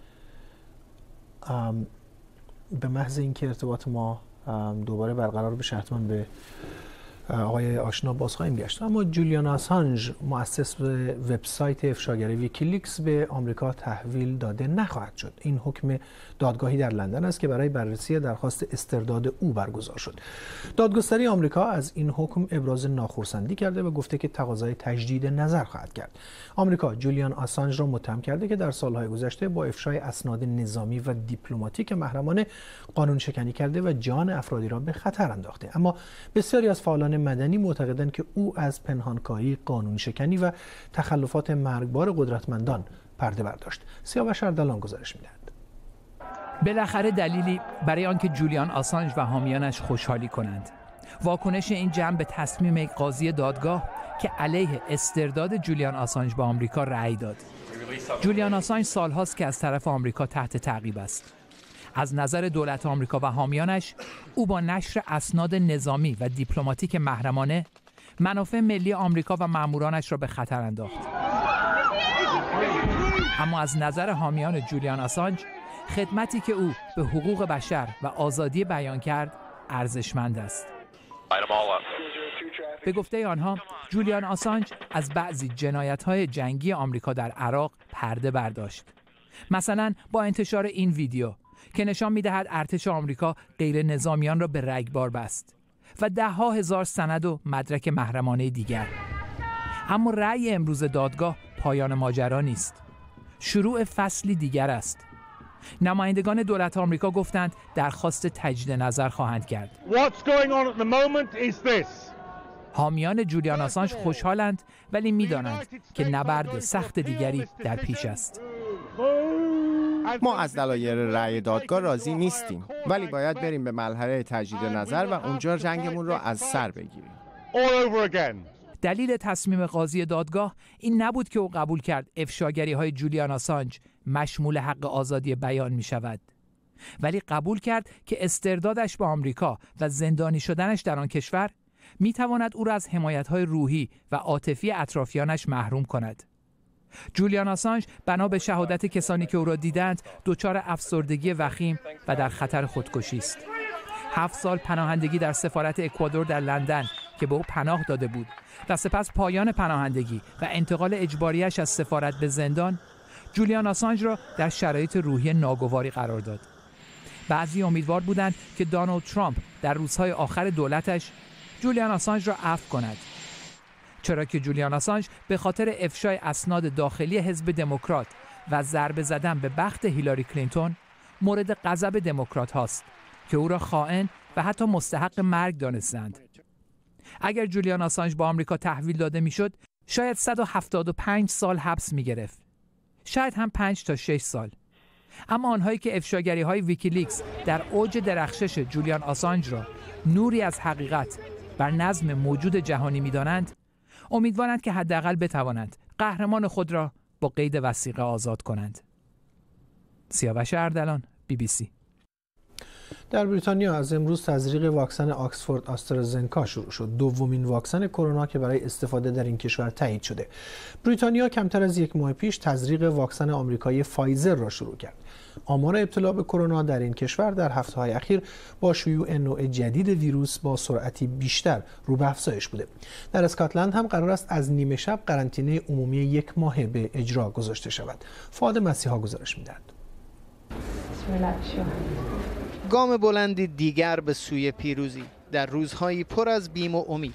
به محض اینکه ارتباط ما دوباره برقرار بشه حتما به آقای آشنا باز خواهیم گشت. اما جولیان آسانژ، مؤسس وبسایت افشاگری ویکیلیکس، به آمریکا تحویل داده نخواهد شد. این حکم دادگاهی در لندن است که برای بررسی درخواست استرداد او برگزار شد. دادگستری آمریکا از این حکم ابراز ناخرسندی کرده و گفته که تقاضای تجدید نظر خواهد کرد. آمریکا جولیان آسانژ را متهم کرده که در سالهای گذشته با افشای اسناد نظامی و دیپلماتیک محرمانه قانون شکنی کرده و جان افرادی را به خطر انداخته. اما بسیاری از فعالان مدنی معتقدند که او از پنهانکاری، قانون شکنی و تخلفات مرگبار قدرتمندان پرده برداشت. سیاوش اردلان گزارش می‌دهد. بالاخره دلیلی برای آنکه جولیان آسانژ و حامیانش خوشحالی کنند. واکنش این جمع به تصمیم یک قاضی دادگاه که علیه استرداد جولیان آسانژ به آمریکا رأی داد. جولیان آسانژ سالهاست که از طرف آمریکا تحت تعقیب است. از نظر دولت آمریکا و حامیانش، او با نشر اسناد نظامی و دیپلماتیک محرمانه منافع ملی آمریکا و مامورانش را به خطر انداخت. اما از نظر حامیان جولیان آسانژ، خدمتی که او به حقوق بشر و آزادی بیان کرد ارزشمند است. به گفته آنها، جولیان آسانژ از بعضی جنایت‌های جنگی آمریکا در عراق پرده برداشت. مثلا با انتشار این ویدیو که نشان می‌دهد ارتش آمریکا غیر نظامیان را به رگبار بست و ده‌ها هزار سند و مدرک محرمانه دیگر. اما رأی امروز دادگاه پایان ماجرا نیست. شروع فصلی دیگر است. نمایندگان دولت آمریکا گفتند درخواست تجدید نظر خواهند کرد. حامیان جولیان آسانژ خوشحالند ولی می‌دانند که نبرد سخت دیگری در پیش است. ما از دلایل رأی دادگاه راضی نیستیم، ولی باید بریم به مرحله تجدید نظر و اونجا جنگمون رو از سر بگیریم. دلیل تصمیم قاضی دادگاه این نبود که او قبول کرد افشاگری‌های جولیان آسانژ مشمول حق آزادی بیان می شود، ولی قبول کرد که استردادش به آمریکا و زندانی شدنش در آن کشور می تواند او را از حمایت‌های روحی و عاطفی اطرافیانش محروم کند. جولیان آسانژ بنا به شهادت کسانی که او را دیدند دچار افسردگی وخیم و در خطر خودکشی است. 7 سال پناهندگی در سفارت اکوادور در لندن که به او پناه داده بود و سپس پایان پناهندگی و انتقال اجباریش از سفارت به زندان، جولیان آسانج را در شرایط روحی ناگواری قرار داد. بعضی امیدوار بودند که دونالد ترامپ در روزهای آخر دولتش جولیان آسانج را عفو کند، چرا که جولیان آسانج به خاطر افشای اسناد داخلی حزب دموکرات و ضربه زدن به بخت هیلاری کلینتون مورد غضب دموکرات هاست که او را خائن و حتی مستحق مرگ دانستند. اگر جولیان آسانج با آمریکا تحویل داده میشد، شاید 175 سال حبس می گرفت. شاید هم 5 تا 6 سال. اما آنهایی که افشاگری های ویکیلیکس در اوج درخشش جولیان آسانج را نوری از حقیقت بر نظم موجود جهانی می دانند، امیدوارند که حداقل بتوانند قهرمان خود را با قید وثیقه آزاد کنند. سیاوش اردلان، BBC. در بریتانیا از امروز تزریق واکسن آکسفورد آسترازنکا شروع شد. دومین واکسن کرونا که برای استفاده در این کشور تایید شده. بریتانیا کمتر از یک ماه پیش تزریق واکسن آمریکایی فایزر را شروع کرد. آمار ابتلا به کرونا در این کشور در هفته‌های اخیر با شیوع نوع جدید ویروس با سرعتی بیشتر رو به افزایش بوده. در اسکاتلند هم قرار است از نیمه شب قرنطینه عمومی 1 ماهه به اجرا گذاشته شود. فؤاد مسیحا گزارش می‌دهد. گام بلندی دیگر به سوی پیروزی در روزهایی پر از بیم و امید.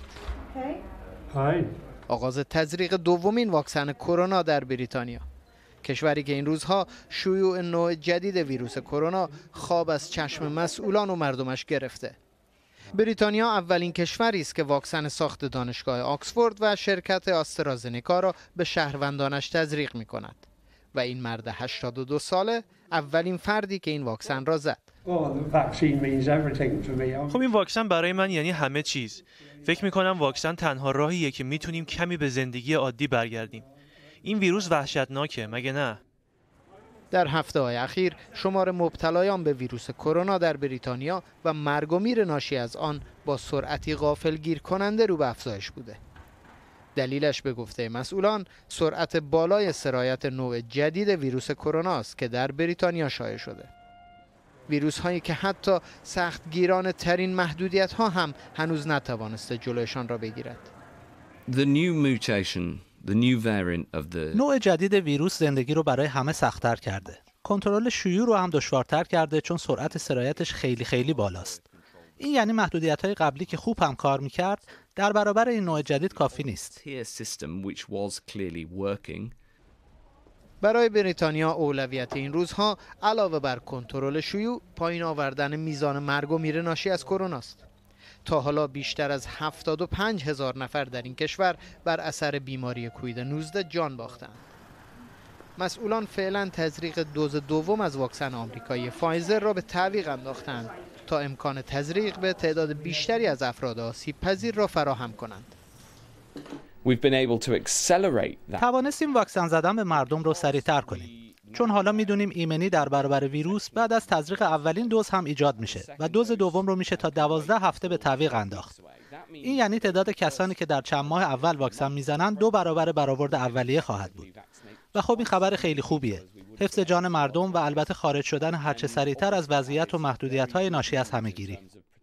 آغاز تزریق دومین واکسن کرونا در بریتانیا، کشوری که این روزها شیوع نوع جدید ویروس کرونا خواب از چشم مسئولان و مردمش گرفته. بریتانیا اولین کشوری است که واکسن ساخت دانشگاه آکسفورد و شرکت آسترازنکا را به شهروندانش تزریق می‌کند و این مرد 82 ساله اولین فردی که این واکسن را زد. خب این واکسن برای من یعنی همه چیز. فکر میکنم واکسن تنها راهیه که میتونیم کمی به زندگی عادی برگردیم. این ویروس وحشتناکه، مگه نه؟ در هفته‌های اخیر شمار مبتلایان به ویروس کرونا در بریتانیا و مرگ و میر ناشی از آن با سرعتی غافلگیر کننده رو به افزایش بوده. دلیلش به گفته مسئولان سرعت بالای سرایت نوع جدید ویروس کرونا است که در بریتانیا شایع شده. ویروس هایی که حتی سختگیرانه ترین محدودیت ها هم هنوز نتوانسته جلویشان را بگیرد. نوع جدید ویروس زندگی رو برای همه سخت‌تر کرده. کنترل شیوع رو هم دشوارتر کرده چون سرعت سرایتش خیلی بالاست. این یعنی محدودیت‌های قبلی که خوب هم کار می‌کرد در برابر این نوع جدید کافی نیست. برای بریتانیا اولویت این روزها علاوه بر کنترل شیوع پایین آوردن میزان مرگ و میر ناشی از کرونا است. تا حالا بیشتر از 75,000 نفر در این کشور بر اثر بیماری کووید 19 جان باختند. مسئولان فعلا تزریق دوز دوم از واکسن آمریکایی فایزر را به تعویق انداختند تا امکان تزریق به تعداد بیشتری از افراد آسیب پذیر را فراهم کنند. توانستیم واکسن زدن به مردم رو سریعتر کنیم. چون حالا میدونیم ایمنی در برابر ویروس بعد از تزریق اولین دوز هم ایجاد میشه و دوز دوم رو میشه تا 12 هفته به تعویق انداخت. این یعنی تعداد کسانی که در چند ماه اول واکسن میزنن 2 برابر برآورد اولیه خواهد بود. و خب این خبر خیلی خوبیه. حفظ جان مردم و البته خارج شدن هرچه سریعتر از وضعیت و محدودیت‌های ناشی از همه‌گیری.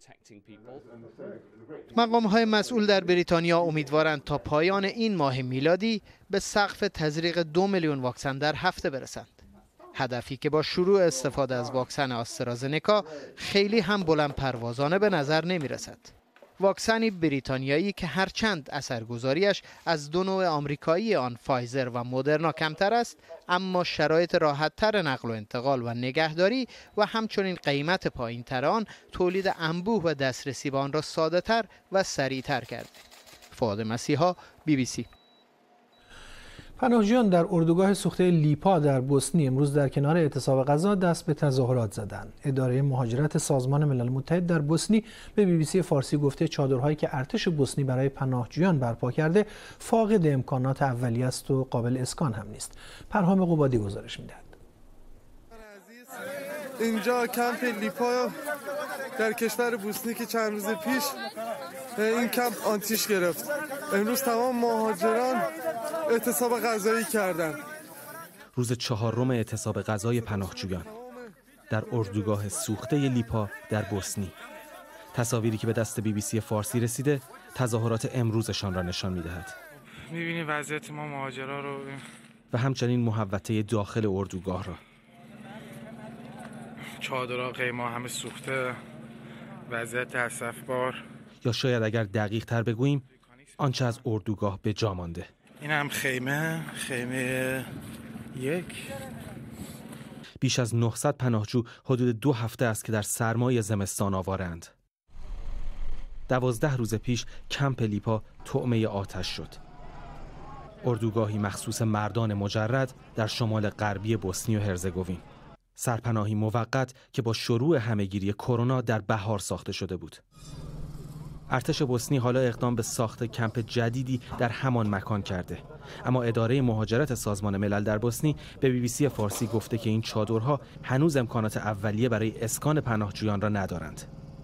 مقام‌های مسئول در بریتانیا امیدوارند تا پایان این ماه میلادی به سقف تزریق 2 میلیون واکسن در هفته برسند. هدفی که با شروع استفاده از واکسن آسترازنکا خیلی هم بلند پروازانه به نظر نمی رسد. واکسنی بریتانیایی که هرچند اثرگذاریش از 2 نوع آمریکایی آن فایزر و مدرنا کمتر است، اما شرایط راحت‌تر نقل و انتقال و نگهداری و همچنین قیمت پایین‌تر آن تولید انبوه و دسترسی به آن را ساده‌تر و سریع‌تر کرد. فؤاد مسیحا، BBC. پناهجویان در اردوگاه سوخته لیپا در بوسنی امروز در کنار اعتصاب غذا دست به تظاهرات زدند. اداره مهاجرت سازمان ملل متحد در بوسنی به BBC فارسی گفته چادرهایی که ارتش بوسنی برای پناهجویان برپا کرده فاقد امکانات اولیه است و قابل اسکان هم نیست. پرهام قبادی گزارش می‌دهد. اینجا کمپ لیپا در کشور بوسنی که چند روز پیش این کمپ آتش گرفت. امروز تمام مهاجران اعتصاب غذایی کردند. روز 4 اعتصاب غذای پناهجویان در اردوگاه سوخته لیپا در بوسنی. تصاویری که به دست BBC فارسی رسیده تظاهرات امروزشان را نشان می‌دهد. می‌بینید وضعیت ما مهاجرا رو و همچنین محوطه داخل اردوگاه را. چادرها، قیم‌ها همه سوخته، وضعیت اسفبار. یا شاید اگر دقیق تر بگوییم آنچه از اردوگاه به جا مانده. این هم خیمه یک. بیش از 900 پناهجو حدود 2 هفته است که در سرمای زمستان آوارند. 12 روز پیش کمپ لیپا طعمه آتش شد. اردوگاهی مخصوص مردان مجرد در شمال غربی بوسنی و هرزگوین. سرپناهی موقت که با شروع همهگیری کرونا در بهار ساخته شده بود. ارتش بوسنی حالا اقدام به ساخت کمپ جدیدی در همان مکان کرده، اما اداره مهاجرت سازمان ملل در بوسنی به BBC فارسی گفته که این چادرها هنوز امکانات اولیه برای اسکان پناهجویان را ندارند.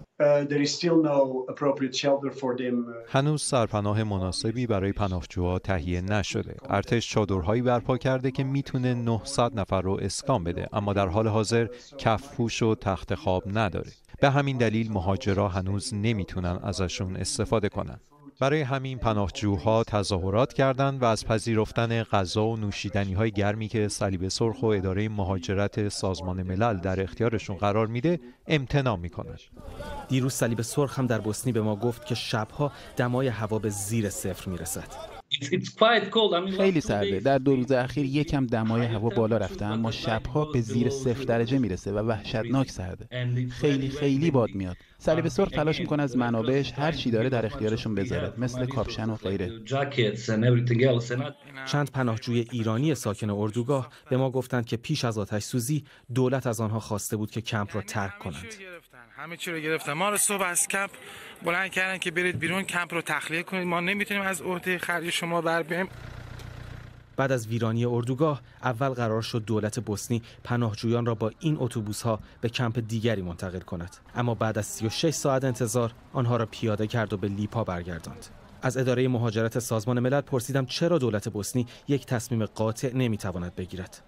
هنوز سرپناه مناسبی برای پناهجوها تهیه نشده. ارتش چادرهایی برپا کرده که میتونه 900 نفر رو اسکان بده، اما در حال حاضر کفپوش و تخت خواب نداره. به همین دلیل مهاجرا هنوز نمیتونن ازشون استفاده کنن. برای همین پناهجوها تظاهرات کردند و از پذیرفتن غذا و نوشیدنی‌های گرمی که صلیب سرخ و اداره مهاجرت سازمان ملل در اختیارشون قرار میده امتناع میکنند. دیروز صلیب سرخ هم در بوسنی به ما گفت که شبها دمای هوا به زیر صفر میرسد. خیلی سرده. در 2 روز اخیر یکم دمای هوا بالا رفته، اما شبها به زیر 0 درجه میرسه و وحشتناک سرده. خیلی باد میاد. صلیب سرخ تلاش میکنه از منابعش هر چی داره در اختیارشون بذاره، مثل کاپشن و غیره. چند پناهجوی ایرانی ساکن اردوگاه به ما گفتند که پیش از آتش سوزی دولت از آنها خواسته بود که کمپ را ترک کنند. همه چی رو گرفتن. ما رو صبح از کمپ بلند کردن که برید بیرون، کمپ رو تخلیه کنید، ما نمیتونیم از عهده خرج شما بر بیایم. بعد از ویرانی اردوگاه اول قرار شد دولت بوسنی پناهجویان را با این اتوبوس‌ها به کمپ دیگری منتقل کند، اما بعد از 36 ساعت انتظار آنها را پیاده کرد و به لیپا برگرداند. از اداره مهاجرت سازمان ملل پرسیدم چرا دولت بوسنی یک تصمیم قاطع نمیتواند بگیرد.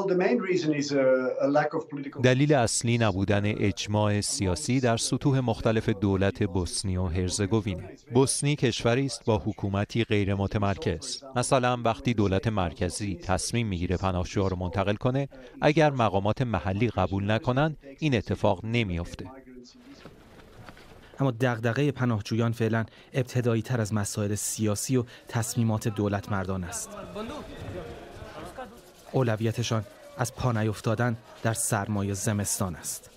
دلیل اصلی نبودن اجماع سیاسی در سطوح مختلف دولت بوسنی و هرزگوین. بوسنی کشوری است با حکومتی غیر متمرکز. مثلا وقتی دولت مرکزی تصمیم میگیره پناهجوها رو منتقل کنه، اگر مقامات محلی قبول نکنن این اتفاق نمیافته. اما دغدغه پناهجویان فعلا ابتدایی تر از مسائل سیاسی و تصمیمات دولت مردان است. اولویتشان از پا نیفتادن در سرمای زمستان است.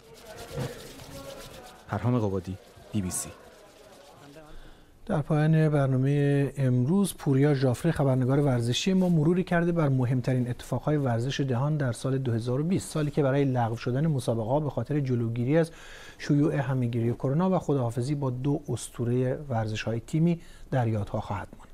پرهام قبادی، BBC. در پایان برنامه امروز پوریا ژافره خبرنگار ورزشی ما مروری کرده بر مهمترین اتفاقهای ورزش جهان در سال 2020، سالی که برای لغو شدن مسابقه‌ها به خاطر جلوگیری از شیوع همهگیری کرونا و خداحافظی با 2 اسطوره ورزش‌های تیمی در یادها خواهد ماند.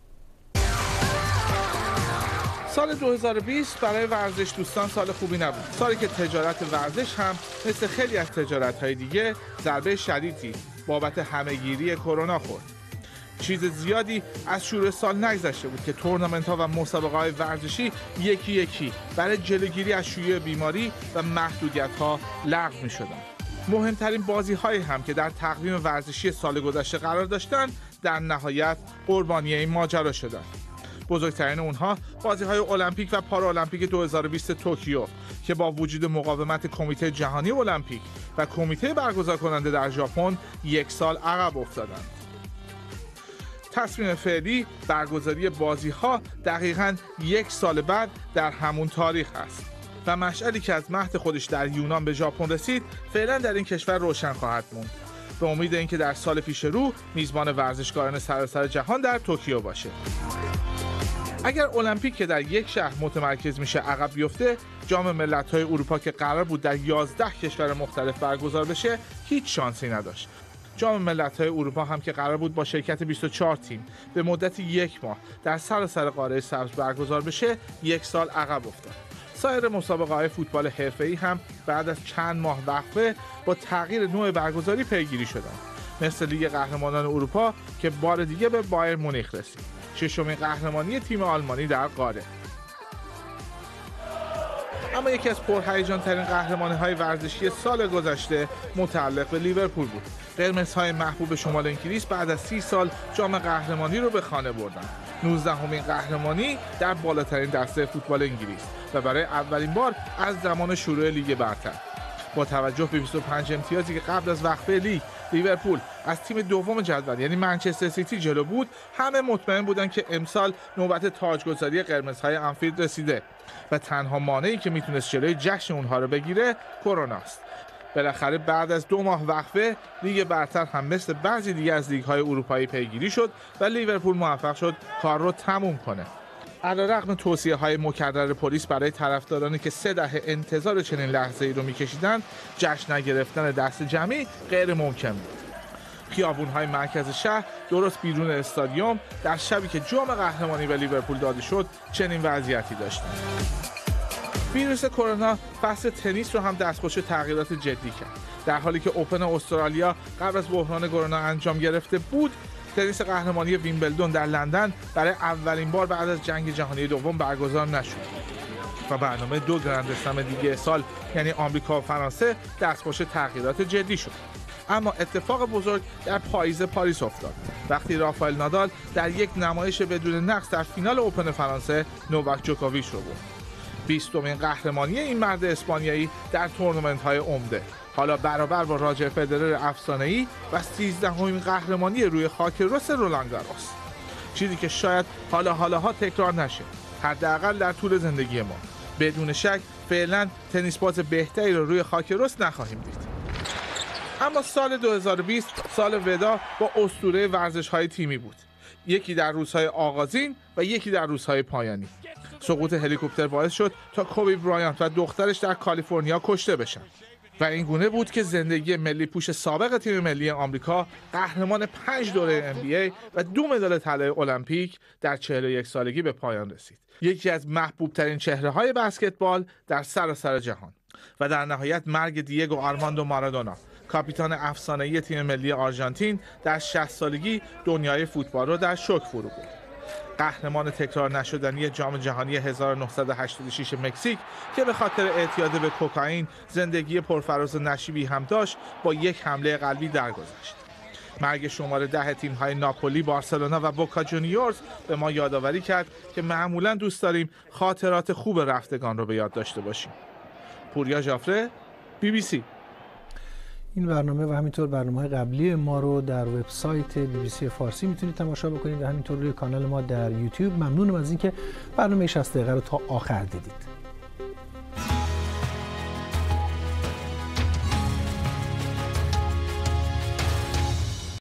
سال 2020 برای ورزش دوستان سال خوبی نبود. سالی که تجارت ورزش هم مثل خیلی از تجارت‌های دیگه ضربه شدیدی بابت همهگیری کرونا خورد. چیز زیادی از شروع سال نگذشته بود که تورنمنت‌ها و مسابقه‌های ورزشی یکی برای جلوگیری از شیوع بیماری و محدودیت‌ها لغو می‌شدند. مهمترین بازی‌هایی هم که در تقویم ورزشی سال گذشته قرار داشتند در نهایت قربانی این ماجرا شدند. بزرگترین اونها بازی‌های المپیک و پارالمپیک 2020 توکیو که با وجود مقاومت کمیته جهانی المپیک و کمیته برگزار کننده در ژاپن 1 سال عقب افتادند. تصمیم فعلی برگزاری بازی‌ها دقیقاً 1 سال بعد در همون تاریخ است و مشعلی که از مهد خودش در یونان به ژاپن رسید فعلا در این کشور روشن خواهد موند، به امید اینکه در سال پیش رو میزبان ورزشکاران سراسر جهان در توکیو باشه. اگر المپیک که در یک شهر متمرکز میشه عقب بیفته، جام ملت‌های اروپا که قرار بود در 11 کشور مختلف برگزار بشه هیچ شانسی نداشت. جام ملت‌های اروپا هم که قرار بود با شرکت 24 تیم به مدت 1 ماه در سراسر قاره سبز برگزار بشه 1 سال عقب افتاد. سایر مسابقه‌های فوتبال حرفه‌ای هم بعد از چند ماه وقفه با تغییر نوع برگزاری پیگیری شدند، مثل لیگ قهرمانان اروپا که بار دیگه به بایر مونیخ رسید، 6مین قهرمانی تیم آلمانی در قاره. اما یکی از پرهیجان ترین قهرمانی های ورزشی سال گذشته متعلق به لیورپول بود. قرمزهای محبوب شمال انگلیس بعد از 30 سال جام قهرمانی رو به خانه بردند. 19مین قهرمانی در بالاترین دسته فوتبال انگلیس و برای اولین بار از زمان شروع لیگ برتر. با توجه به 25 امتیازی که قبل از وقفه لیگ لیورپول از تیم دوم جدول یعنی منچستر سیتی جلو بود، همه مطمئن بودند که امسال نوبت تاجگذاری قرمزهای انفیلد رسیده و تنها مانعی که میتونست جلوی جشن اونها رو بگیره کرونا است. بالاخره بعد از 2 ماه وقفه لیگ برتر هم مثل بعضی دیگه از لیگ‌های اروپایی پیگیری شد و لیورپول موفق شد کار رو تموم کنه. علیرغم توصیه‌های مکرر پلیس برای طرفدارانی که 3 دهه انتظار چنین لحظه‌ای رو می‌کشیدند، جشن نگرفتن دست جمعی غیر ممکن بود. خیابون‌های مرکز شهر درست بیرون استادیوم در شبی که جام قهرمانی به لیورپول داده شد چنین وضعیتی داشتند. ویروس کرونا فصل تنیس رو هم دستخوش تغییرات جدی کرد. در حالی که اوپن استرالیا قبل از بحران کرونا انجام گرفته بود، تنیس قهرمانی ویمبلدون در لندن برای اولین بار بعد از جنگ جهانی دوم برگزار نشد و برنامه 2 گرند اسلم دیگه سال یعنی آمریکا و فرانسه دستخوش تغییرات جدی شد. اما اتفاق بزرگ در پاییز پاریس افتاد وقتی رافائل نادال در یک نمایش بدون نقص در فینال اوپن فرانسه نوواک جوکوویچ رو برد. 20مین قهرمانی این مرد اسپانیایی در تورنمنت‌های عمده، حالا برابر با راجر فدرر افسانه‌ای و 13مین قهرمانی روی خاک رس رولان گاروس. چیزی که شاید حالا تکرار نشه، حداقل در طول زندگی ما. بدون شک فعلا تنیس باز بهتری رو روی خاک رس نخواهیم دید. اما سال 2020 سال ودا با اسطوره ورزش‌های تیمی بود. یکی در روزهای آغازین و یکی در روزهای پایانی. سقوط هلیکوپتر باعث شد تا کوبی برایانت و دخترش در کالیفرنیا کشته بشن و این گونه بود که زندگی ملی پوش سابق تیم ملی آمریکا، قهرمان 5 دوره NBA و 2 مدال طلای المپیک در 41 سالگی به پایان رسید. یکی از محبوب ترین چهره های بسکتبال در سراسر جهان. و در نهایت مرگ دیگو آرماندو مارادونا، کاپیتان افسانه‌ای تیم ملی آرژانتین، در 60 سالگی دنیای فوتبال رو در شوک فرو برد. قهرمان تکرار نشدنی جام جهانی 1986 مکزیک که به خاطر اعتیاد به کوکائین زندگی پرفراز و نشیبی هم داشت، با یک حمله قلبی درگذشت. مرگ شماره 10 تیم‌های ناپولی، بارسلونا و بوکا جونیورز به ما یادآوری کرد که معمولاً دوست داریم خاطرات خوب رفتگان رو به یاد داشته باشیم. پوریا ژافره، BBC. این برنامه و همینطور برنامه‌های قبلی ما رو در وبسایت BBC فارسی میتونید تماشا بکنید و همینطور روی کانال ما در یوتیوب. ممنونم از اینکه برنامه 60 دقیقه رو تا آخر دیدید.